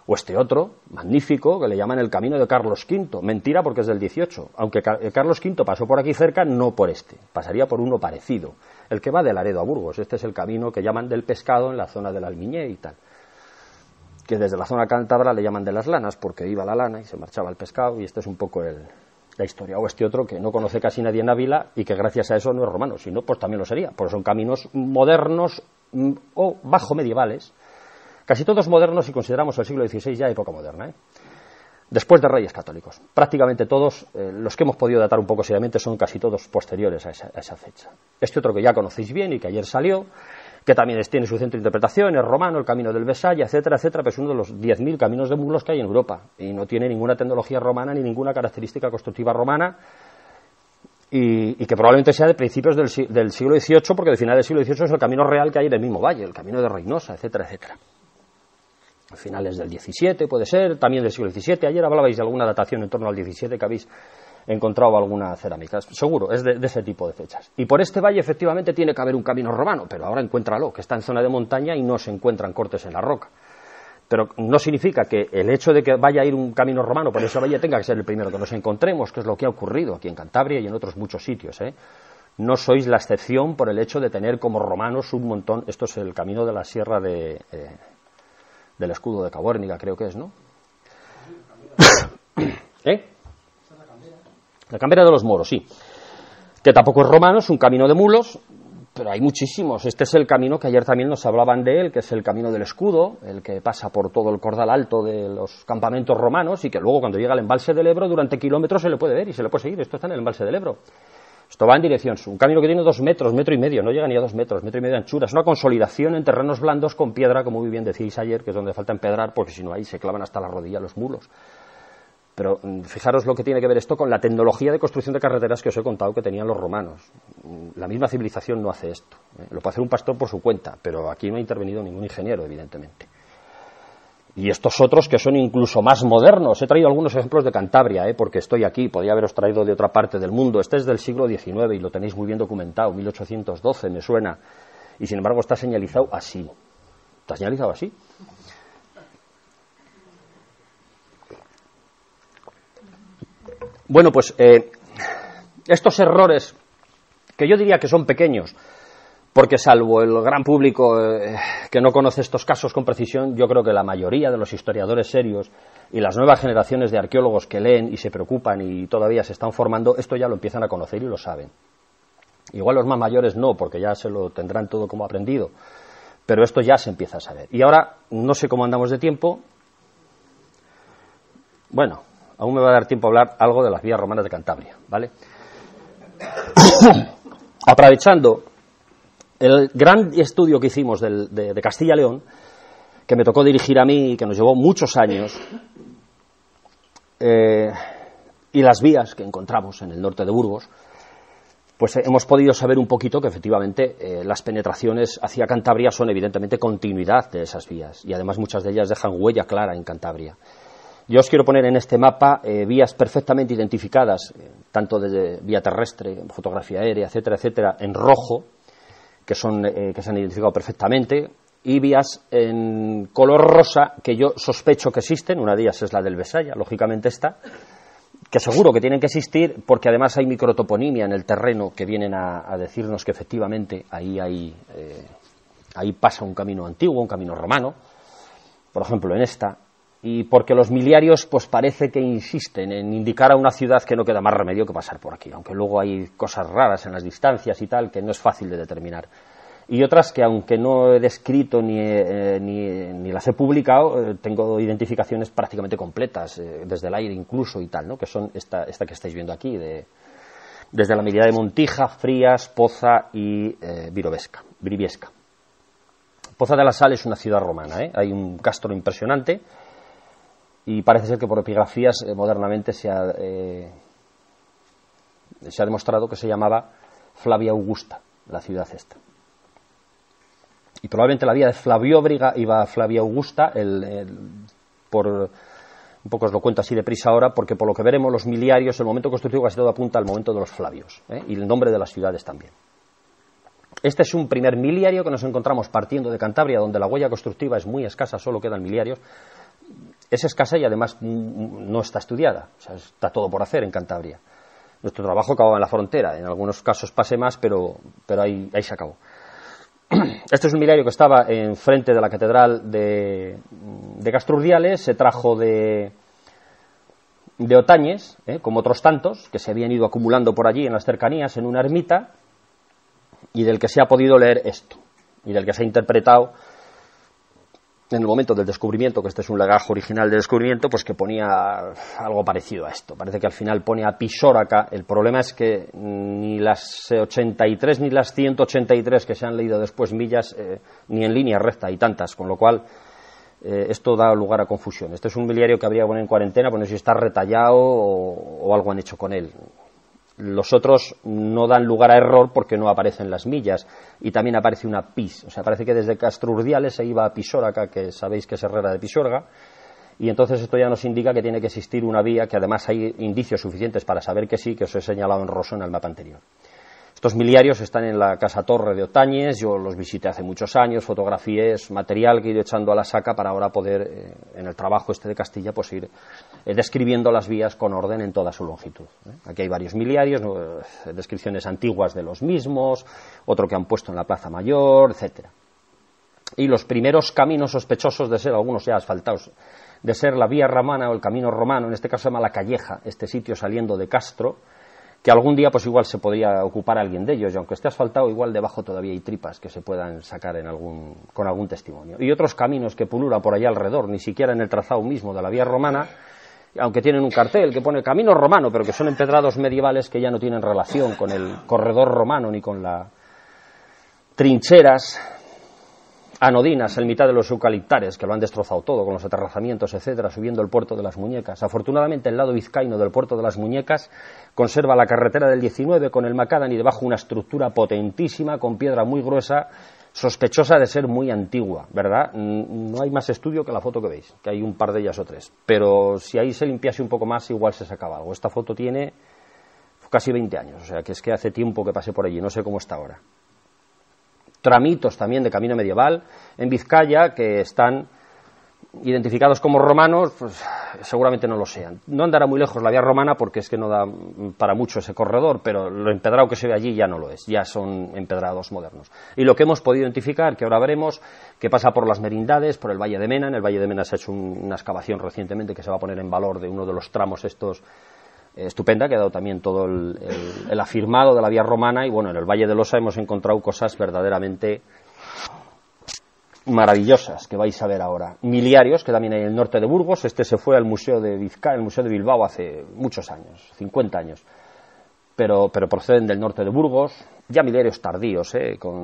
O este otro, magnífico, que le llaman el camino de Carlos V. Mentira, porque es del 18. Aunque Carlos V pasó por aquí cerca, no por este. Pasaría por uno parecido. El que va de Laredo a Burgos. Este es el camino que llaman del pescado en la zona del Almiñé y tal. Que desde la zona cántabra le llaman de las lanas, porque iba la lana y se marchaba el pescado, y este es un poco la historia. O este otro que no conoce casi nadie en Ávila y que gracias a eso no es romano, si no, pues también lo sería. Porque son caminos modernos o bajo medievales. Casi todos modernos si consideramos el siglo XVI ya época moderna, después de Reyes Católicos. Prácticamente todos, los que hemos podido datar un poco seriamente, son casi todos posteriores a esa fecha. Este otro que ya conocéis bien y que ayer salió, que también tiene su centro de interpretación, es romano, el camino del Besaya, etcétera, etcétera, pero es uno de los 10.000 caminos de mulos que hay en Europa y no tiene ninguna tecnología romana ni ninguna característica constructiva romana. Y que probablemente sea de principios del siglo XVIII, porque del final del siglo XVIII es el camino real que hay en el mismo valle, el camino de Reynosa, etcétera, etcétera. Finales del XVII puede ser, también del siglo XVII. Ayer hablabais de alguna datación en torno al XVII que habéis encontrado alguna cerámica. Seguro, es de ese tipo de fechas. Y por este valle efectivamente tiene que haber un camino romano, pero ahora encuéntralo, que está en zona de montaña y no se encuentran cortes en la roca. Pero no significa que el hecho de que vaya a ir un camino romano por ese valle tenga que ser el primero que nos encontremos, que es lo que ha ocurrido aquí en Cantabria y en otros muchos sitios, No sois la excepción por el hecho de tener como romanos un montón. Esto es el camino de la sierra del escudo de Cabuérniga, creo que es, ¿no? La Cambera de los Moros, sí. Que tampoco es romano, es un camino de mulos, pero hay muchísimos. Este es el camino que ayer también nos hablaban de él, que es el camino del escudo, el que pasa por todo el cordal alto de los campamentos romanos y que luego cuando llega al embalse del Ebro durante kilómetros se le puede ver y se le puede seguir. Esto está en el embalse del Ebro. Esto va en dirección, un camino que tiene 2 metros, 1,5 metros, no llega ni a 2 metros, 1,5 metros de anchura. Es una consolidación en terrenos blandos con piedra, como muy bien decíais ayer, que es donde falta empedrar, porque si no ahí se clavan hasta la rodilla los mulos. Pero fijaros lo que tiene que ver esto con la tecnología de construcción de carreteras que os he contado que tenían los romanos. La misma civilización no hace esto. Lo puede hacer un pastor por su cuenta, pero aquí no ha intervenido ningún ingeniero, evidentemente. Y estos otros que son incluso más modernos. He traído algunos ejemplos de Cantabria, porque estoy aquí, podría haberos traído de otra parte del mundo. Este es del siglo XIX y lo tenéis muy bien documentado, 1812 me suena, y sin embargo está señalizado así. ¿Está señalizado así? Bueno, pues estos errores, que yo diría que son pequeños, porque salvo el gran público que no conoce estos casos con precisión, yo creo que la mayoría de los historiadores serios y las nuevas generaciones de arqueólogos que leen y se preocupan y todavía se están formando, esto ya lo empiezan a conocer y lo saben. Igual los más mayores no, porque ya se lo tendrán todo como aprendido, pero esto ya se empieza a saber. Y ahora, no sé cómo andamos de tiempo. Bueno, aún me va a dar tiempo a hablar algo de las vías romanas de Cantabria, ¿vale? Aprovechando el gran estudio que hicimos de Castilla y León, que me tocó dirigir a mí y que nos llevó muchos años, y las vías que encontramos en el norte de Burgos, pues hemos podido saber un poquito que efectivamente las penetraciones hacia Cantabria son evidentemente continuidad de esas vías, y además muchas de ellas dejan huella clara en Cantabria. Yo os quiero poner en este mapa vías perfectamente identificadas, tanto desde vía terrestre, fotografía aérea, etcétera, etcétera, en rojo, que se han identificado perfectamente, y vías en color rosa que yo sospecho que existen. Una de ellas es la del Besaya, lógicamente esta, que seguro que tienen que existir porque además hay microtoponimia en el terreno que vienen a decirnos que efectivamente ahí pasa un camino antiguo, un camino romano, por ejemplo en esta, y porque los miliarios pues parece que insisten en indicar a una ciudad que no queda más remedio que pasar por aquí, aunque luego hay cosas raras en las distancias y tal que no es fácil de determinar. Y otras que aunque no he descrito ni las he publicado, tengo identificaciones prácticamente completas, desde el aire incluso y tal, ¿no? Que son esta que estáis viendo aquí, desde la medida de Montija, Frías, Poza y Briviesca. Poza de la Sal es una ciudad romana, hay un castro impresionante y parece ser que por epigrafías modernamente se ha demostrado que se llamaba Flavia Augusta, la ciudad esta. Y probablemente la vía de Flavióbriga iba a Flavia Augusta, por un poco os lo cuento así deprisa ahora, porque por lo que veremos los miliarios, el momento constructivo casi todo apunta al momento de los Flavios, y el nombre de las ciudades también. Este es un primer miliario que nos encontramos partiendo de Cantabria, donde la huella constructiva es muy escasa, solo quedan miliarios. es escasa y además no está estudiada, o sea, está todo por hacer en Cantabria. Nuestro trabajo acababa en la frontera, en algunos casos pase más, pero ahí se acabó. Este es un miliario que estaba enfrente de la catedral de Castrurdiales, se trajo de Otañes, como otros tantos, que se habían ido acumulando por allí en las cercanías, en una ermita, y del que se ha podido leer esto, y del que se ha interpretado en el momento del descubrimiento, que este es un legajo original del descubrimiento, pues que ponía algo parecido a esto. Parece que al final pone a Pisóraca. El problema es que ni las 83 ni las 183 que se han leído después millas, ni en línea recta hay tantas, con lo cual esto da lugar a confusión. Este es un miliario que habría que poner en cuarentena, pues no sé si está retallado o algo han hecho con él. Los otros no dan lugar a error porque no aparecen las millas y también aparece una pis, o sea, parece que desde Castrurdiales se iba a Pisóraca, que sabéis que es Herrera de Pisuerga, y entonces esto ya nos indica que tiene que existir una vía, que además hay indicios suficientes para saber que sí, que os he señalado en roso en el mapa anterior. Estos miliarios están en la Casa Torre de Otañes, yo los visité hace muchos años, fotografié, es material que he ido echando a la saca para ahora poder, en el trabajo este de Castilla, pues ir describiendo las vías con orden en toda su longitud. Aquí hay varios miliarios, descripciones antiguas de los mismos, otro que han puesto en la Plaza Mayor, etcétera. Y los primeros caminos sospechosos de ser, algunos ya asfaltados, de ser la vía romana o el camino romano, en este caso se llama La Calleja, este sitio saliendo de Castro, que algún día pues igual se podría ocupar alguien de ellos, y aunque esté asfaltado, igual debajo todavía hay tripas que se puedan sacar con algún testimonio. Y otros caminos que pululan por allá alrededor, ni siquiera en el trazado mismo de la vía romana, aunque tienen un cartel que pone camino romano, pero que son empedrados medievales que ya no tienen relación con el corredor romano ni con las trincheras anodinas en mitad de los eucaliptares, que lo han destrozado todo, con los aterrazamientos, etcétera, subiendo el puerto de las Muñecas. Afortunadamente, el lado vizcaíno del puerto de las Muñecas conserva la carretera del 19 con el macadam y debajo una estructura potentísima con piedra muy gruesa, sospechosa de ser muy antigua, ¿verdad? No hay más estudio que la foto que veis, que hay un par de ellas o tres, pero si ahí se limpiase un poco más, igual se sacaba algo. Esta foto tiene casi 20 años, o sea, que es que hace tiempo que pasé por allí, no sé cómo está ahora. Tramitos también de camino medieval en Vizcaya que están identificados como romanos, pues seguramente no lo sean. No andará muy lejos la vía romana porque es que no da para mucho ese corredor, pero lo empedrado que se ve allí ya no lo es, ya son empedrados modernos. Y lo que hemos podido identificar, que ahora veremos, que pasa por las merindades, por el Valle de Mena. En el Valle de Mena se ha hecho una excavación recientemente que se va a poner en valor de uno de los tramos estos estupenda, que ha dado también todo el afirmado de la vía romana, y bueno, en el Valle de Losa hemos encontrado cosas verdaderamente maravillosas que vais a ver ahora. Miliarios, que también hay en el norte de Burgos. Este se fue al Museo de Vizcaya, el Museo de Bilbao hace muchos años, 50 años, pero proceden del norte de Burgos, ya miliarios tardíos,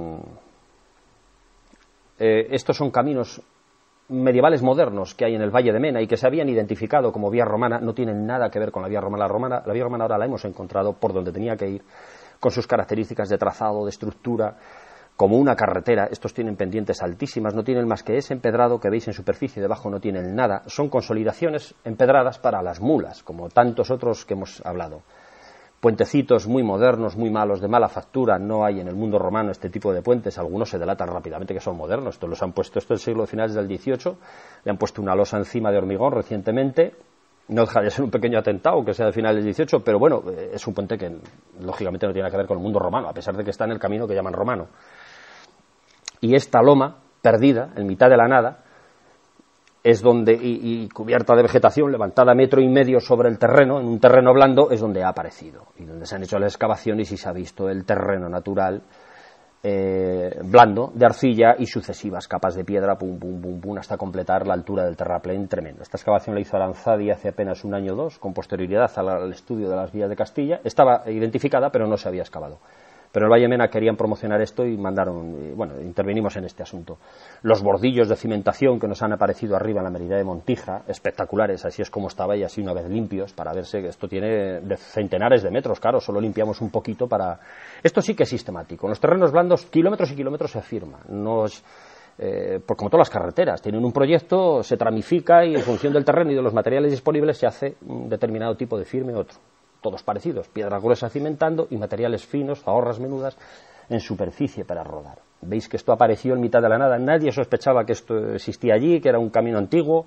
estos son caminos medievales modernos que hay en el Valle de Mena y que se habían identificado como vía romana, no tienen nada que ver con la vía romana. La vía romana ahora la hemos encontrado por donde tenía que ir, con sus características de trazado, de estructura, como una carretera. Estos tienen pendientes altísimas, no tienen más que ese empedrado que veis en superficie, debajo no tienen nada, son consolidaciones empedradas para las mulas, como tantos otros que hemos hablado. Puentecitos muy modernos, muy malos, de mala factura, no hay en el mundo romano este tipo de puentes, algunos se delatan rápidamente que son modernos. Estos los han puesto, esto es el siglo de finales del XVIII, le han puesto una losa encima de hormigón recientemente, no deja de ser un pequeño atentado que sea de finales del XVIII, pero bueno, es un puente que lógicamente no tiene nada que ver con el mundo romano, a pesar de que está en el camino que llaman romano. Y esta loma, perdida, en mitad de la nada, es donde, y cubierta de vegetación, levantada 1,5 metros sobre el terreno, en un terreno blando, es donde ha aparecido, y donde se han hecho las excavaciones y se ha visto el terreno natural blando, de arcilla y sucesivas capas de piedra, pum, pum, pum, pum, hasta completar la altura del terraplén tremendo. Esta excavación la hizo Aranzadi hace apenas un año o dos, con posterioridad al estudio de las vías de Castilla. Estaba identificada, pero no se había excavado. Pero el Valle de Mena querían promocionar esto y mandaron, bueno, intervenimos en este asunto. Los bordillos de cimentación que nos han aparecido arriba en la Merindad de Montija, espectaculares, así es como estaba y así una vez limpios, para verse que esto tiene de centenares de metros, claro, solo limpiamos un poquito para... Esto sí que es sistemático. En los terrenos blandos, kilómetros y kilómetros se firma, no es... Pues como todas las carreteras, tienen un proyecto, se tramifica y en función del terreno y de los materiales disponibles se hace un determinado tipo de firme otro. Todos parecidos, piedra gruesa cimentando y materiales finos, ahorras menudas en superficie para rodar. Veis que esto apareció en mitad de la nada, nadie sospechaba que esto existía allí, que era un camino antiguo,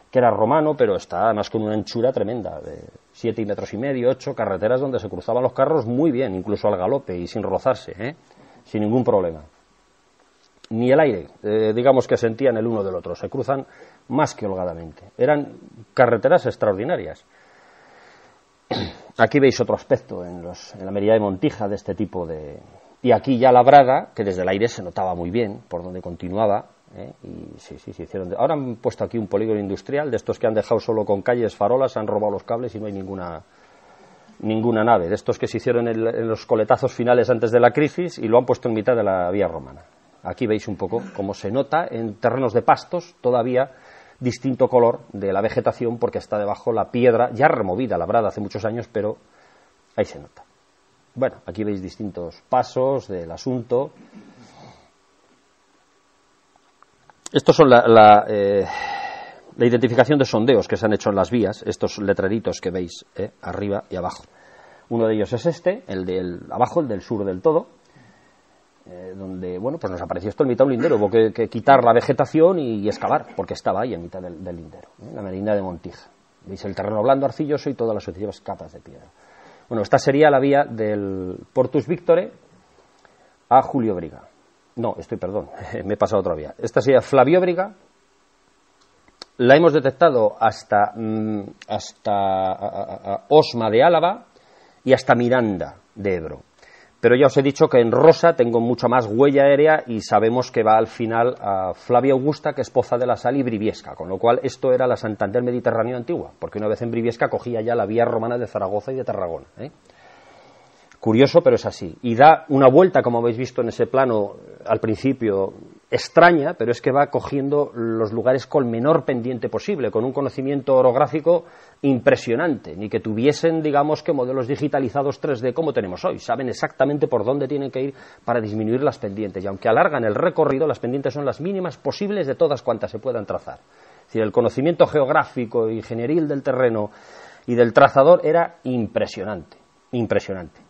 que era romano, pero está además con una anchura tremenda, de 7,5 metros, 8, carreteras donde se cruzaban los carros muy bien, incluso al galope y sin rozarse, sin ningún problema. Ni el aire, digamos que sentían el uno del otro, se cruzan más que holgadamente. Eran carreteras extraordinarias. Aquí veis otro aspecto en la Merindad de Montija de este tipo de... Y aquí ya labrada, que desde el aire se notaba muy bien por donde continuaba, y sí, hicieron... Ahora han puesto aquí un polígono industrial, de estos que han dejado solo con calles, farolas, han robado los cables y no hay ninguna nave, de estos que se hicieron en los coletazos finales antes de la crisis y lo han puesto en mitad de la vía romana. Aquí veis un poco cómo se nota en terrenos de pastos todavía distinto color de la vegetación porque está debajo la piedra ya removida, labrada hace muchos años, pero ahí se nota. Bueno, aquí veis distintos pasos del asunto. Estos son la identificación de sondeos que se han hecho en las vías, estos letreritos que veis arriba y abajo. Uno de ellos es este, el del abajo, el del sur del todo, donde, bueno, pues nos apareció esto en mitad de un lindero. Hubo que quitar la vegetación y excavar, porque estaba ahí en mitad del lindero, la Merindad de Montija. Veis el terreno blando, arcilloso y todas las sucesivas capas de piedra. Bueno, esta sería la vía del Portus Victore a Juliobriga. No, perdón, me he pasado otra vía. Esta sería Flavióbriga. La hemos detectado hasta Osma de Álava y hasta Miranda de Ebro. Pero ya os he dicho que en rosa tengo mucha más huella aérea y sabemos que va al final a Flavia Augusta, que es Poza de la Sal y Briviesca, con lo cual esto era la Santander Mediterráneo antigua, porque una vez en Briviesca cogía ya la vía romana de Zaragoza y de Tarragona. Curioso, pero es así. Y da una vuelta, como habéis visto en ese plano al principio, extraña, pero es que va cogiendo los lugares con menor pendiente posible, con un conocimiento orográfico impresionante, ni que tuviesen, digamos, que modelos digitalizados 3D como tenemos hoy. Saben exactamente por dónde tienen que ir para disminuir las pendientes, y aunque alargan el recorrido, las pendientes son las mínimas posibles de todas cuantas se puedan trazar. Es decir, el conocimiento geográfico e ingenieril del terreno y del trazador era impresionante, impresionante.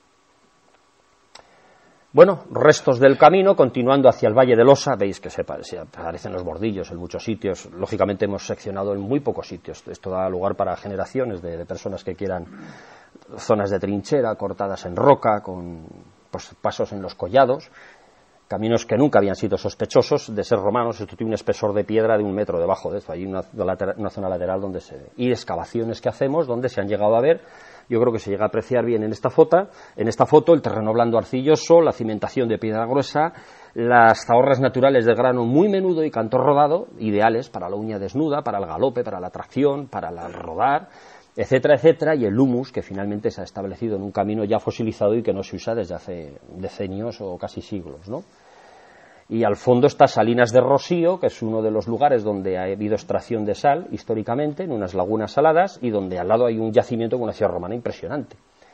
Bueno, restos del camino, continuando hacia el Valle del Osa, veis que se aparecen los bordillos en muchos sitios. Lógicamente hemos seccionado en muy pocos sitios. Esto da lugar para generaciones de personas que quieran zonas de trinchera cortadas en roca, con pues, pasos en los collados, caminos que nunca habían sido sospechosos de ser romanos. Esto tiene un espesor de piedra de 1 metro debajo de esto. Hay una zona lateral donde se ve. Y excavaciones que hacemos donde se han llegado a ver. Yo creo que se llega a apreciar bien en esta foto el terreno blando arcilloso, la cimentación de piedra gruesa, las zahorras naturales de grano muy menudo y canto rodado, ideales para la uña desnuda, para el galope, para la tracción, para el rodar, etcétera, etcétera, y el humus, que finalmente se ha establecido en un camino ya fosilizado y que no se usa desde hace decenios o casi siglos, ¿no? Y al fondo está Salinas de Rosío, que es uno de los lugares donde ha habido extracción de sal históricamente, en unas lagunas saladas, y donde al lado hay un yacimiento con una sierra romana impresionante,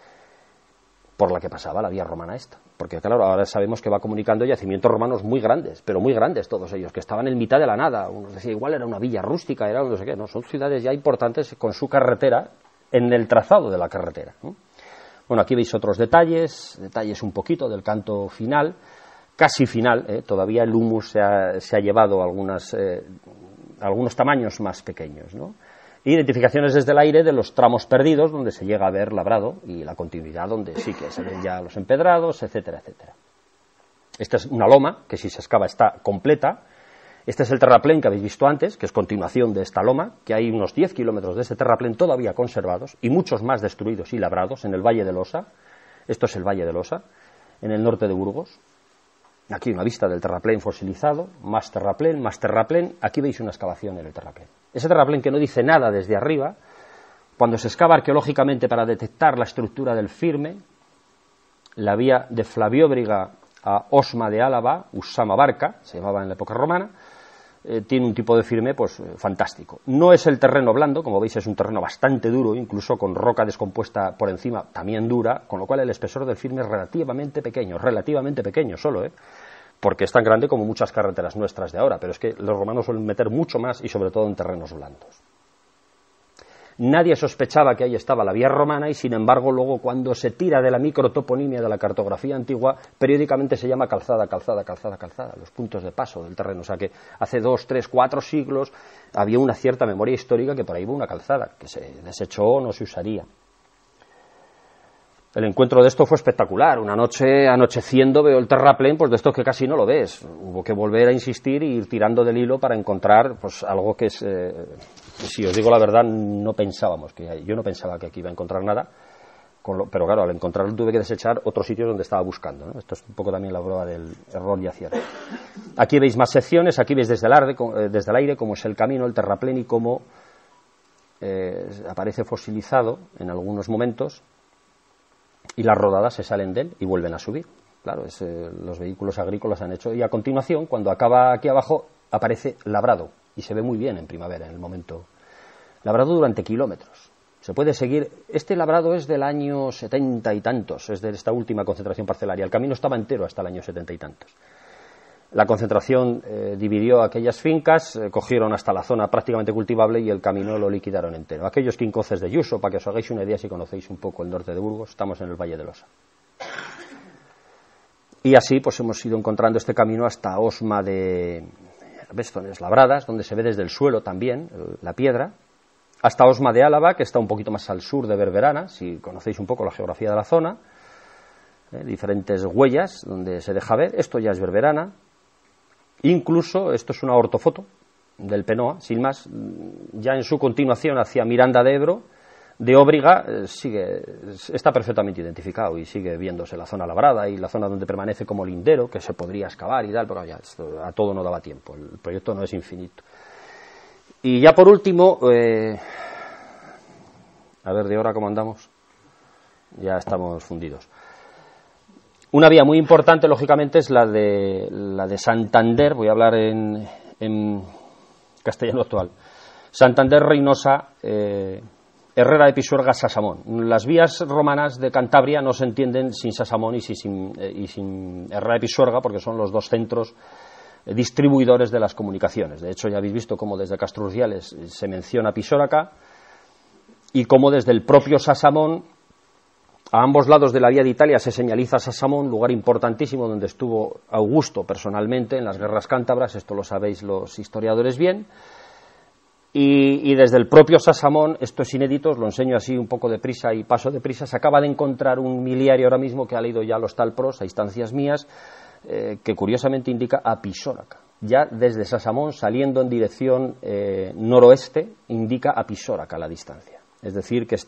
por la que pasaba la vía romana esta. Porque claro, ahora sabemos que va comunicando yacimientos romanos muy grandes, pero muy grandes todos ellos, que estaban en mitad de la nada. Uno decía, igual era una villa rústica, era no sé qué, no, son ciudades ya importantes con su carretera, en el trazado de la carretera, ¿no? Bueno, aquí veis otros detalles un poquito del canto final, casi final, todavía el humus se ha llevado algunos tamaños más pequeños, ¿no? Identificaciones desde el aire de los tramos perdidos donde se llega a ver labrado y la continuidad donde sí que se ven ya los empedrados, etcétera, etcétera. Esta es una loma que si se excava está completa. Este es el terraplén que habéis visto antes, que es continuación de esta loma, que hay unos 10 kilómetros de este terraplén todavía conservados y muchos más destruidos y labrados en el Valle del Osa. Esto es el Valle del Osa, en el norte de Burgos. Aquí una vista del terraplén fosilizado, más terraplén, aquí veis una excavación en el terraplén. Ese terraplén que no dice nada desde arriba, cuando se excava arqueológicamente para detectar la estructura del firme, la vía de Flavióbriga a Osma de Álava, Usama Barca, se llamaba en la época romana, tiene un tipo de firme pues fantástico. No es el terreno blando, como veis es un terreno bastante duro, incluso con roca descompuesta por encima, también dura, con lo cual el espesor del firme es relativamente pequeño solo, porque es tan grande como muchas carreteras nuestras de ahora, pero es que los romanos suelen meter mucho más y sobre todo en terrenos blandos. Nadie sospechaba que ahí estaba la vía romana y, sin embargo, luego cuando se tira de la microtoponimia de la cartografía antigua, periódicamente se llama calzada, calzada, calzada, calzada, los puntos de paso del terreno. O sea que hace 2, 3, 4 siglos había una cierta memoria histórica que por ahí iba una calzada, que se desechó o no se usaría. El encuentro de esto fue espectacular. Una noche, anocheciendo, veo el terraplén, pues de estos que casi no lo ves. Hubo que volver a insistir y ir tirando del hilo para encontrar pues algo que es, si os digo la verdad, no pensábamos yo no pensaba que aquí iba a encontrar nada, pero claro, al encontrarlo tuve que desechar otros sitios donde estaba buscando, ¿no? Esto es un poco también la prueba del error y acierto. Aquí veis más secciones, aquí veis desde el aire cómo es el camino, el terraplén y cómo aparece fosilizado en algunos momentos. Y las rodadas se salen de él y vuelven a subir. Claro, los vehículos agrícolas han hecho. Y a continuación, cuando acaba aquí abajo, aparece labrado. Y se ve muy bien en primavera, en el momento. Labrado durante kilómetros. Se puede seguir. Este labrado es del año 70 y tantos, es de esta última concentración parcelaria. El camino estaba entero hasta el año 70 y tantos. La concentración dividió aquellas fincas, cogieron hasta la zona prácticamente cultivable y el camino lo liquidaron entero. Aquellos quincoces de Yuso, para que os hagáis una idea si conocéis un poco el norte de Burgos, estamos en el Valle de Losa. Y así pues hemos ido encontrando este camino hasta Osma de Zonas labradas, donde se ve desde el suelo también la piedra, hasta Osma de Álava, que está un poquito más al sur de Berberana, si conocéis un poco la geografía de la zona, diferentes huellas donde se deja ver. Esto ya es Berberana. Incluso, esto es una ortofoto del Penoa, sin más, ya en su continuación hacia Miranda de Ebro, de Óbriga, está perfectamente identificado y sigue viéndose la zona labrada y la zona donde permanece como lindero, que se podría excavar y tal, pero ya a todo no daba tiempo, el proyecto no es infinito. Y ya por último, a ver de hora cómo andamos, ya estamos fundidos. Una vía muy importante, lógicamente, es la de Santander, voy a hablar en castellano actual. Santander, Reynosa, Herrera de Pisuerga, Sasamón. Las vías romanas de Cantabria no se entienden sin Sasamón y sin Herrera de Pisuerga, porque son los dos centros distribuidores de las comunicaciones. De hecho, ya habéis visto cómo desde Castrurciales se menciona Pisóraca y cómo desde el propio Sasamón, a ambos lados de la vía de Italia, se señaliza Sasamón, lugar importantísimo donde estuvo Augusto personalmente en las guerras cántabras. Esto lo sabéis los historiadores bien. Y desde el propio Sasamón, esto es inédito, os lo enseño así un poco de prisa y paso de prisa, se acaba de encontrar un miliario ahora mismo que ha leído ya los talpros a instancias mías, que curiosamente indica a Pisóraca. Ya desde Sasamón, saliendo en dirección noroeste, indica a Pisóraca la distancia. Es decir, que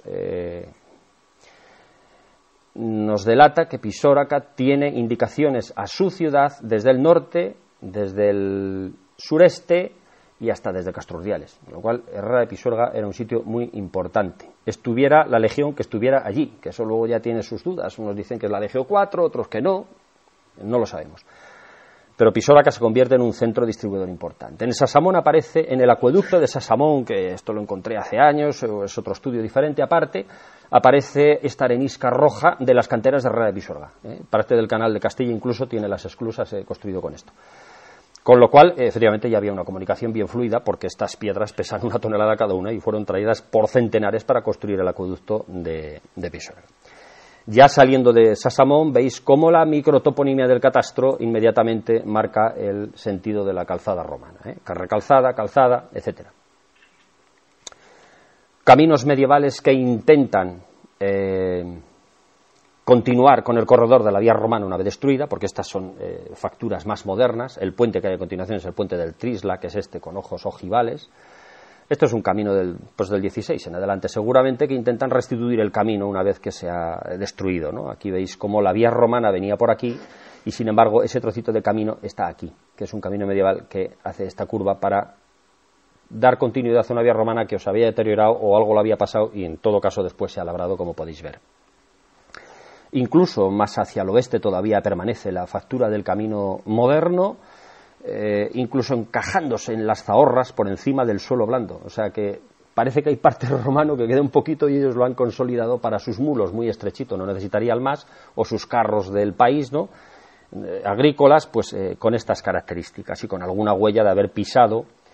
nos delata que Pisóraca tiene indicaciones a su ciudad desde el norte, desde el sureste y hasta desde Castrurdiales, con lo cual Herrera de Pisuerga era un sitio muy importante. Estuviera la legión que estuviera allí, que eso luego ya tiene sus dudas, unos dicen que es la Legión 4, otros que no lo sabemos. Pero Pisóraca se convierte en un centro distribuidor importante. En el Sasamón aparece, en el acueducto de Sasamón, que esto lo encontré hace años, es otro estudio diferente aparte, aparece esta arenisca roja de las canteras de Herrera de Pisuerga. Parte del canal de Castilla incluso tiene las esclusas construido con esto. Con lo cual, efectivamente, ya había una comunicación bien fluida, porque estas piedras pesan 1 tonelada cada una y fueron traídas por centenares para construir el acueducto de Pisuerga. Ya saliendo de Sasamón, veis cómo la microtoponimia del catastro inmediatamente marca el sentido de la calzada romana. Recalzada, calzada, etc. Caminos medievales que intentan continuar con el corredor de la vía romana una vez destruida, porque estas son facturas más modernas. El puente que hay a continuación es el puente del Trisla, que es este con ojos ojivales. Esto es un camino del 16 en adelante, seguramente, que intentan restituir el camino una vez que se ha destruido, ¿no? Aquí veis cómo la vía romana venía por aquí y, sin embargo, ese trocito de camino está aquí, que es un camino medieval que hace esta curva para dar continuidad a una vía romana que os había deteriorado o algo lo había pasado y, en todo caso, después se ha labrado, como podéis ver. Incluso más hacia el oeste todavía permanece la factura del camino moderno, incluso encajándose en las zahorras por encima del suelo blando. O sea que parece que hay parte romano que queda un poquito y ellos lo han consolidado para sus mulos, muy estrechito, no necesitarían más, o sus carros del país, ¿no? Agrícolas, pues con estas características y con alguna huella de haber pisado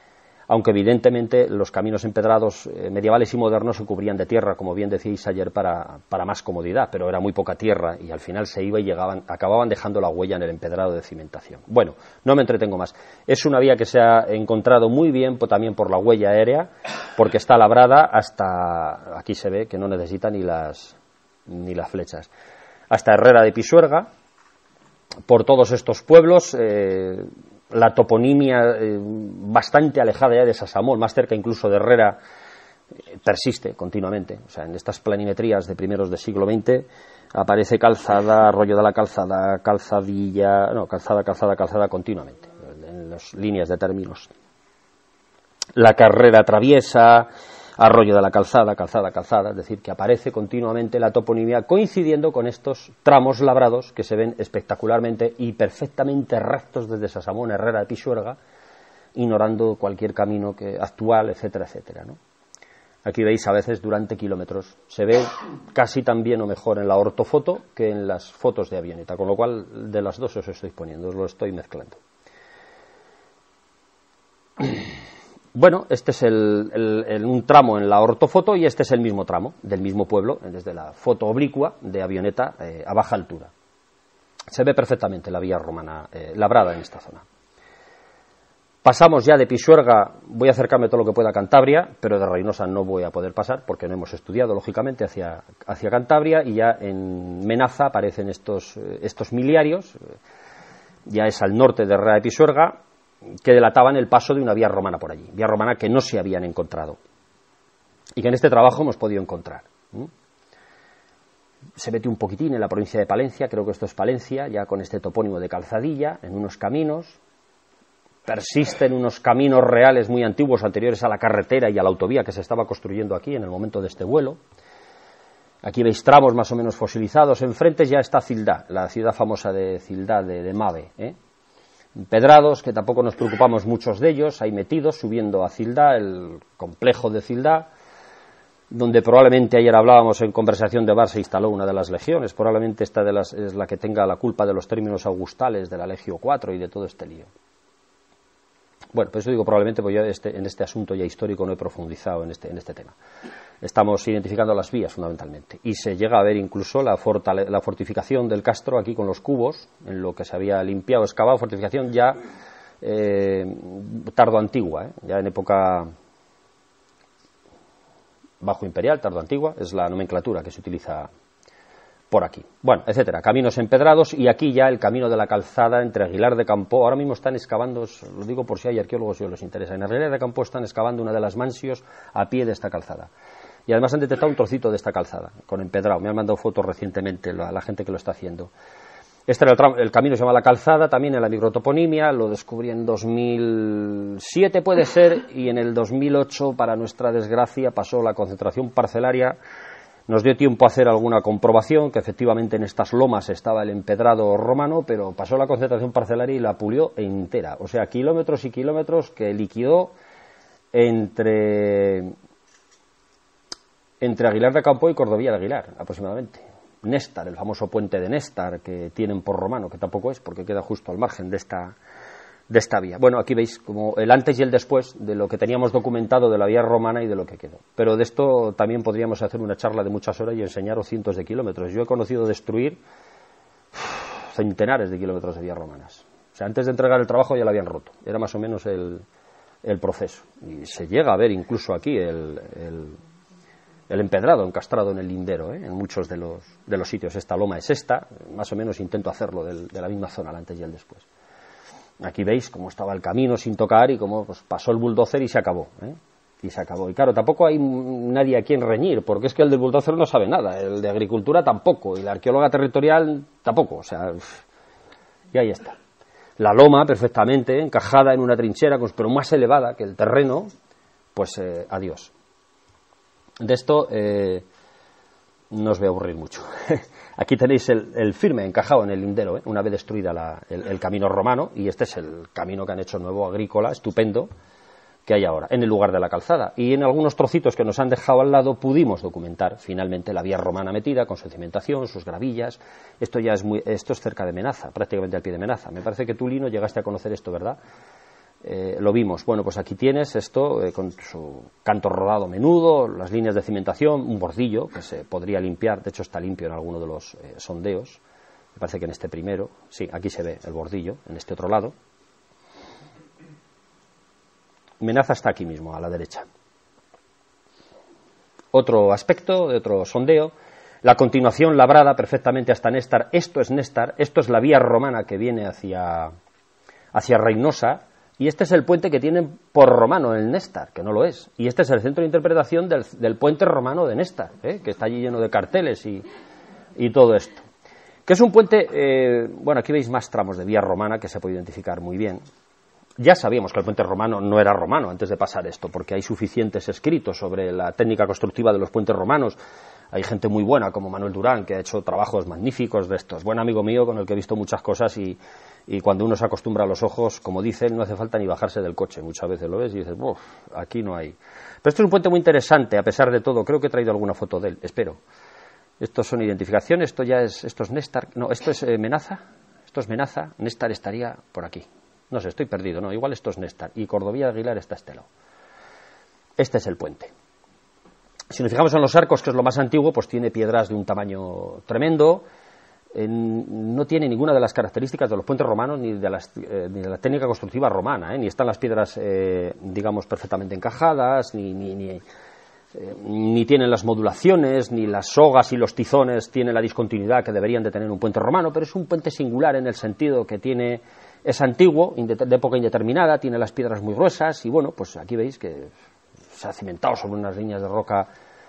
aunque evidentemente los caminos empedrados medievales y modernos se cubrían de tierra, como bien decíais ayer, para más comodidad, pero era muy poca tierra y al final se iba y acababan dejando la huella en el empedrado de cimentación. Bueno, no me entretengo más. Es una vía que se ha encontrado muy bien también por la huella aérea, porque está labrada hasta, aquí se ve que no necesita ni las flechas, hasta Herrera de Pisuerga, por todos estos pueblos. La toponimia bastante alejada ya de Sasamón, más cerca incluso de Herrera, persiste continuamente. O sea, en estas planimetrías de primeros del siglo XX aparece Calzada, Arroyo de la Calzada, Calzadilla, no, Calzada continuamente, en las líneas de términos. La Carrera Traviesa, Arroyo de la Calzada, Calzada, es decir, que aparece continuamente la toponimia coincidiendo con estos tramos labrados que se ven espectacularmente y perfectamente rectos desde Sasamón, Herrera de Pisuerga, ignorando cualquier camino actual, etcétera, etcétera, ¿no? Aquí veis a veces durante kilómetros. Se ve casi tan bien o mejor en la ortofoto que en las fotos de avioneta, con lo cual de las dos os estoy poniendo, os lo estoy mezclando. Bueno, este es un tramo en la ortofoto y este es el mismo tramo del mismo pueblo, desde la foto oblicua de avioneta a baja altura. Se ve perfectamente la vía romana labrada en esta zona. Pasamos ya de Pisuerga, voy a acercarme todo lo que pueda a Cantabria, pero de Reynosa no voy a poder pasar porque no hemos estudiado, lógicamente, hacia Cantabria, y ya en Menaza aparecen estos miliarios, ya es al norte de Herrera de Pisuerga, que delataban el paso de una vía romana por allí, vía romana que no se habían encontrado y que en este trabajo hemos podido encontrar. Se mete un poquitín en la provincia de Palencia, creo que esto es Palencia, ya con este topónimo de Calzadilla, en unos caminos, persisten unos caminos reales muy antiguos, anteriores a la carretera y a la autovía que se estaba construyendo aquí en el momento de este vuelo. Aquí veis tramos más o menos fosilizados. Enfrente ya está Cildá, la ciudad famosa de Cildá, de Mave, Empedrados, que tampoco nos preocupamos muchos de ellos, ahí metidos, subiendo a Cildá, el complejo de Cildá, donde probablemente ayer hablábamos en conversación de bar, se instaló una de las legiones, probablemente esta es la que tenga la culpa de los términos augustales de la Legio IV y de todo este lío. Bueno, pues eso digo probablemente, porque yo en este asunto ya histórico no he profundizado en este tema. Estamos identificando las vías fundamentalmente, y se llega a ver incluso la fortificación del Castro aquí con los cubos, en lo que se había limpiado, excavado, fortificación ya tardoantigua, ya en época bajo imperial, tardoantigua, es la nomenclatura que se utiliza por aquí. Bueno, etcétera, caminos empedrados, y aquí ya el camino de la Calzada entre Aguilar de Campoo. Ahora mismo están excavando, lo digo por si hay arqueólogos y os les interesa, en Aguilar de Campoo están excavando una de las mansios a pie de esta calzada. Y además han detectado un trocito de esta calzada, con empedrado. Me han mandado fotos recientemente la gente que lo está haciendo. Este era el camino, se llama La Calzada, también en la microtoponimia, lo descubrí en 2007 puede ser, y en el 2008, para nuestra desgracia, pasó la concentración parcelaria. Nos dio tiempo a hacer alguna comprobación, que efectivamente en estas lomas estaba el empedrado romano, pero pasó la concentración parcelaria y la pulió entera. O sea, kilómetros y kilómetros que liquidó entre Aguilar de Campoo y Cordovía de Aguilar, aproximadamente. Néstar, el famoso puente de Néstar que tienen por romano, que tampoco es, porque queda justo al margen de esta vía. Bueno, aquí veis como el antes y el después de lo que teníamos documentado de la vía romana y de lo que quedó. Pero de esto también podríamos hacer una charla de muchas horas y enseñaros cientos de kilómetros. Yo he conocido destruir centenares de kilómetros de vías romanas. O sea, antes de entregar el trabajo ya la habían roto. Era más o menos el proceso. Y se llega a ver incluso aquí el empedrado encastrado en el lindero, en muchos de los sitios. Esta loma es esta, más o menos intento hacerlo de la misma zona, el antes y el después. Aquí veis cómo estaba el camino sin tocar y cómo pues, pasó el bulldozer y se acabó. Y se acabó. Y claro, tampoco hay nadie a quien reñir, porque es que el del bulldozer no sabe nada, el de agricultura tampoco, y la arqueóloga territorial tampoco. O sea, y ahí está. La loma perfectamente encajada en una trinchera, pero más elevada que el terreno, pues adiós. De esto no os voy a aburrir mucho. Aquí tenéis el firme encajado en el lindero, una vez destruida el camino romano, y este es el camino que han hecho nuevo agrícola, estupendo, que hay ahora, en el lugar de la calzada. Y en algunos trocitos que nos han dejado al lado pudimos documentar finalmente la vía romana metida, con su cimentación, sus gravillas. Esto es cerca de Menaza, prácticamente al pie de Menaza. Me parece que tú, Lino, llegaste a conocer esto, ¿verdad? lo vimos. Bueno, pues aquí tienes esto con su canto rodado menudo, las líneas de cimentación, un bordillo que se podría limpiar, de hecho está limpio en alguno de los sondeos, me parece que en este primero, sí, aquí se ve el bordillo, en este otro lado. Menaza está aquí mismo, a la derecha. Otro aspecto de otro sondeo, la continuación labrada perfectamente hasta Néstar. Esto es Néstar, esto es la vía romana que viene hacia Reynosa, y este es el puente que tienen por romano el Néstar, que no lo es. Y este es el centro de interpretación del puente romano de Néstar, que está allí lleno de carteles y todo esto. Que es un puente, bueno, aquí veis más tramos de vía romana que se puede identificar muy bien. Ya sabíamos que el puente romano no era romano antes de pasar esto, porque hay suficientes escritos sobre la técnica constructiva de los puentes romanos. Hay gente muy buena como Manuel Durán, que ha hecho trabajos magníficos de estos. Buen amigo mío con el que he visto muchas cosas y cuando uno se acostumbra a los ojos, como dice, no hace falta ni bajarse del coche. Muchas veces lo ves y dices, uff, aquí no hay. Pero esto es un puente muy interesante, a pesar de todo. Creo que he traído alguna foto de él, espero. Estos son identificaciones, esto es Néstar, no, esto es Menaza. Esto es Menaza, Néstar estaría por aquí. No sé, estoy perdido, no, igual esto es Néstar. Y Cordovilla de Aguilar está a este lado. Este es el puente. Si nos fijamos en los arcos, que es lo más antiguo, pues tiene piedras de un tamaño tremendo. No tiene ninguna de las características de los puentes romanos ni de la técnica constructiva romana, ni están las piedras, digamos, perfectamente encajadas, ni tienen las modulaciones, ni las sogas y los tizones tienen la discontinuidad que deberían de tener un puente romano, pero es un puente singular en el sentido que es antiguo, de época indeterminada, tiene las piedras muy gruesas y bueno, pues aquí veis que se ha cimentado sobre unas líneas de roca.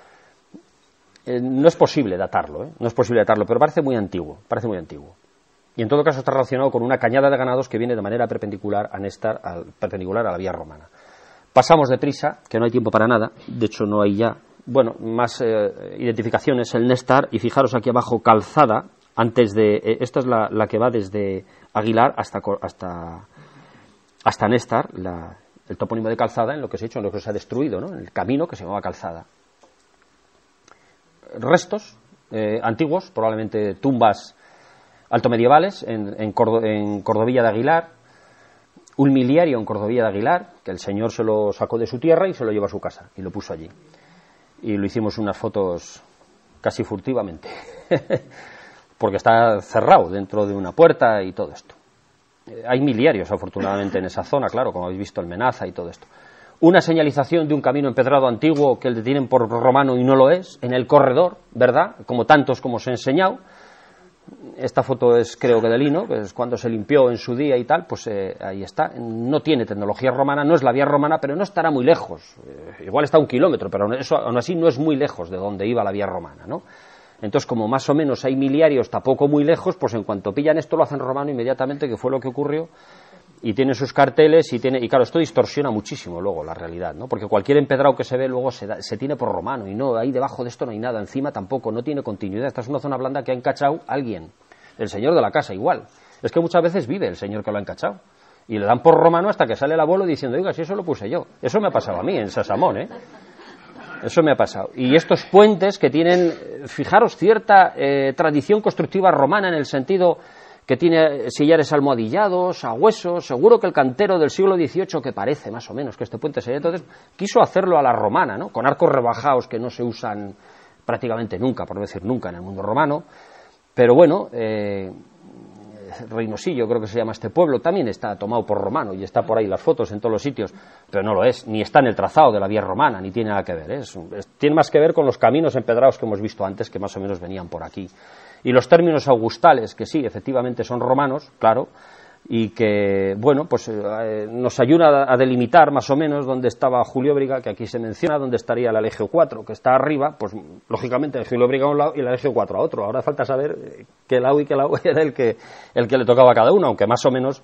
No es posible datarlo, no es posible datarlo, pero parece muy antiguo. Y en todo caso está relacionado con una cañada de ganados que viene de manera perpendicular a Néstar, perpendicular a la vía romana. Pasamos deprisa, que no hay tiempo para nada, de hecho no hay ya, bueno, más identificaciones, el Néstar, y fijaros aquí abajo, calzada, antes de, esta es la que va desde Aguilar hasta Néstar, el topónimo de calzada, en lo que se ha hecho, en lo que se ha destruido, ¿no? En el camino que se llamaba calzada. Restos antiguos, probablemente tumbas altomedievales en Cordovilla de Aguilar, un miliario en Cordovilla de Aguilar, que el señor se lo sacó de su tierra y se lo llevó a su casa y lo puso allí. Y lo hicimos unas fotos casi furtivamente, porque está cerrado dentro de una puerta y todo esto. Hay miliarios, afortunadamente, en esa zona, claro, como habéis visto, el Menaza y todo esto. Una señalización de un camino empedrado antiguo que el detienen por romano y no lo es, en el corredor, ¿verdad? Como tantos como os he enseñado. Esta foto es, creo que de lino, que es cuando se limpió en su día y tal, pues ahí está. No tiene tecnología romana, no es la vía romana, pero no estará muy lejos. Igual está a 1 kilómetro, pero eso aún así no es muy lejos de donde iba la vía romana, ¿no? Entonces, como más o menos hay miliarios tampoco muy lejos, pues en cuanto pillan esto lo hacen romano inmediatamente, que fue lo que ocurrió. Y tiene sus carteles y claro, esto distorsiona muchísimo luego la realidad, ¿no? Porque cualquier empedrado que se ve luego se tiene por romano y no, ahí debajo de esto no hay nada, encima tampoco, no tiene continuidad. Esta es una zona blanda que ha encachado alguien, el señor de la casa igual. Es que muchas veces vive el señor que lo ha encachado y le dan por romano hasta que sale el abuelo diciendo, oiga, si eso lo puse yo. Eso me ha pasado a mí en Sasamón, Eso me ha pasado. Y estos puentes que tienen, fijaros, cierta tradición constructiva romana en el sentido que tiene sillares almohadillados, a huesos, seguro que el cantero del siglo XVIII, que parece más o menos que este puente sería, entonces quiso hacerlo a la romana, ¿no? Con arcos rebajados que no se usan prácticamente nunca, por no decir nunca, en el mundo romano, pero bueno, Reynosillo creo que se llama este pueblo, también está tomado por romano y está por ahí las fotos en todos los sitios, pero no lo es, ni está en el trazado de la vía romana, ni tiene nada que ver, tiene más que ver con los caminos empedrados que hemos visto antes, que más o menos venían por aquí. Y los términos augustales, que sí, efectivamente son romanos, claro, y que, bueno, pues nos ayuda a delimitar más o menos dónde estaba Julióbriga, que aquí se menciona, dónde estaría la Legio 4, que está arriba, pues lógicamente Julióbriga a un lado y la Legio 4 a otro. Ahora falta saber qué lado y qué lado era el que le tocaba a cada uno, aunque más o menos.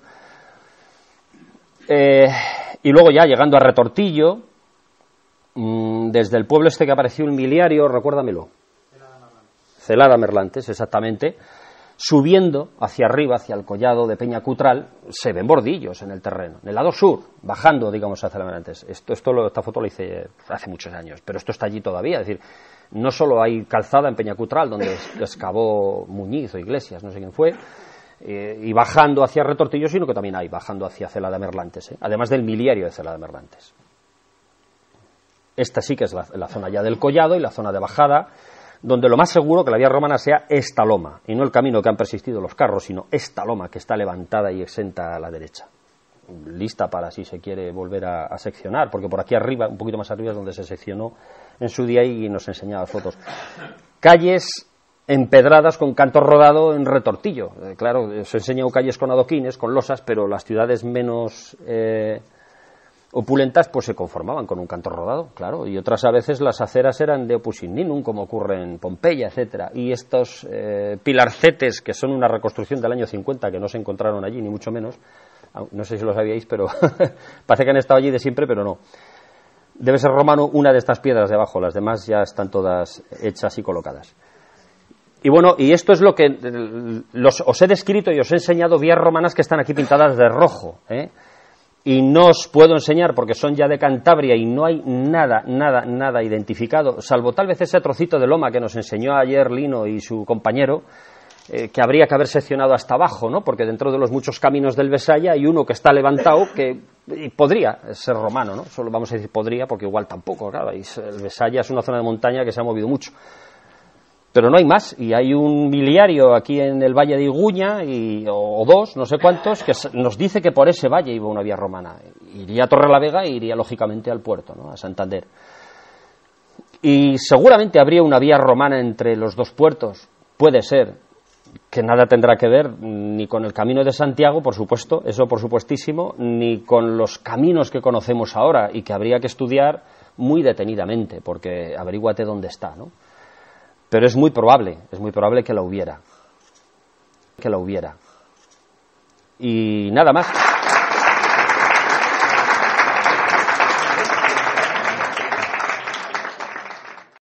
Y luego ya llegando a Retortillo, desde el pueblo este que apareció un miliario, recuérdamelo. Celada Merlantes, exactamente, subiendo hacia arriba, hacia el collado de Peñacutral, se ven bordillos en el terreno. En el lado sur, bajando, digamos, hacia Celada Merlantes. Esta foto la hice hace muchos años, pero esto está allí todavía. Es decir, no solo hay calzada en Peñacutral, donde excavó Muñiz o Iglesias, no sé quién fue, y bajando hacia Retortillo, sino que también hay bajando hacia Cela de Merlantes, además del miliario de Cela de Merlantes. Esta sí que es la zona ya del collado y la zona de bajada, donde lo más seguro que la vía romana sea esta loma, y no el camino que han persistido los carros, sino esta loma que está levantada y exenta a la derecha, lista para si se quiere volver a seccionar, porque por aquí arriba, un poquito más arriba, es donde se seccionó en su día y nos enseñaba fotos. Calles empedradas con canto rodado en Retortillo. Claro, os he enseñado calles con adoquines, con losas, pero las ciudades menos opulentas pues se conformaban con un canto rodado, claro, y otras a veces las aceras eran de opus in ninum, como ocurre en Pompeya, etcétera, y estos pilarcetes, que son una reconstrucción del año 50, que no se encontraron allí, ni mucho menos, no sé si lo sabíais, pero parece que han estado allí de siempre, pero no. Debe ser romano una de estas piedras de abajo, las demás ya están todas hechas y colocadas. Y bueno, y esto es lo que os he descrito y os he enseñado vías romanas que están aquí pintadas de rojo, y no os puedo enseñar porque son ya de Cantabria y no hay nada identificado, salvo tal vez ese trocito de loma que nos enseñó ayer Lino y su compañero, que habría que haber seccionado hasta abajo, ¿no? Porque dentro de los muchos caminos del Besaya hay uno que está levantado que podría ser romano, ¿no? Solo vamos a decir podría porque igual tampoco, claro, el Besaya es una zona de montaña que se ha movido mucho. Pero no hay más, y hay un miliario aquí en el valle de Iguña, o dos, no sé cuántos, que nos dice que por ese valle iba una vía romana. Iría a Torrelavega e iría lógicamente al puerto, ¿no? A Santander. Y seguramente habría una vía romana entre los dos puertos, puede ser, que nada tendrá que ver ni con el camino de Santiago, por supuesto, eso por supuestísimo, ni con los caminos que conocemos ahora y que habría que estudiar muy detenidamente, porque averíguate dónde está, ¿no? Pero es muy probable que la hubiera. Y nada más.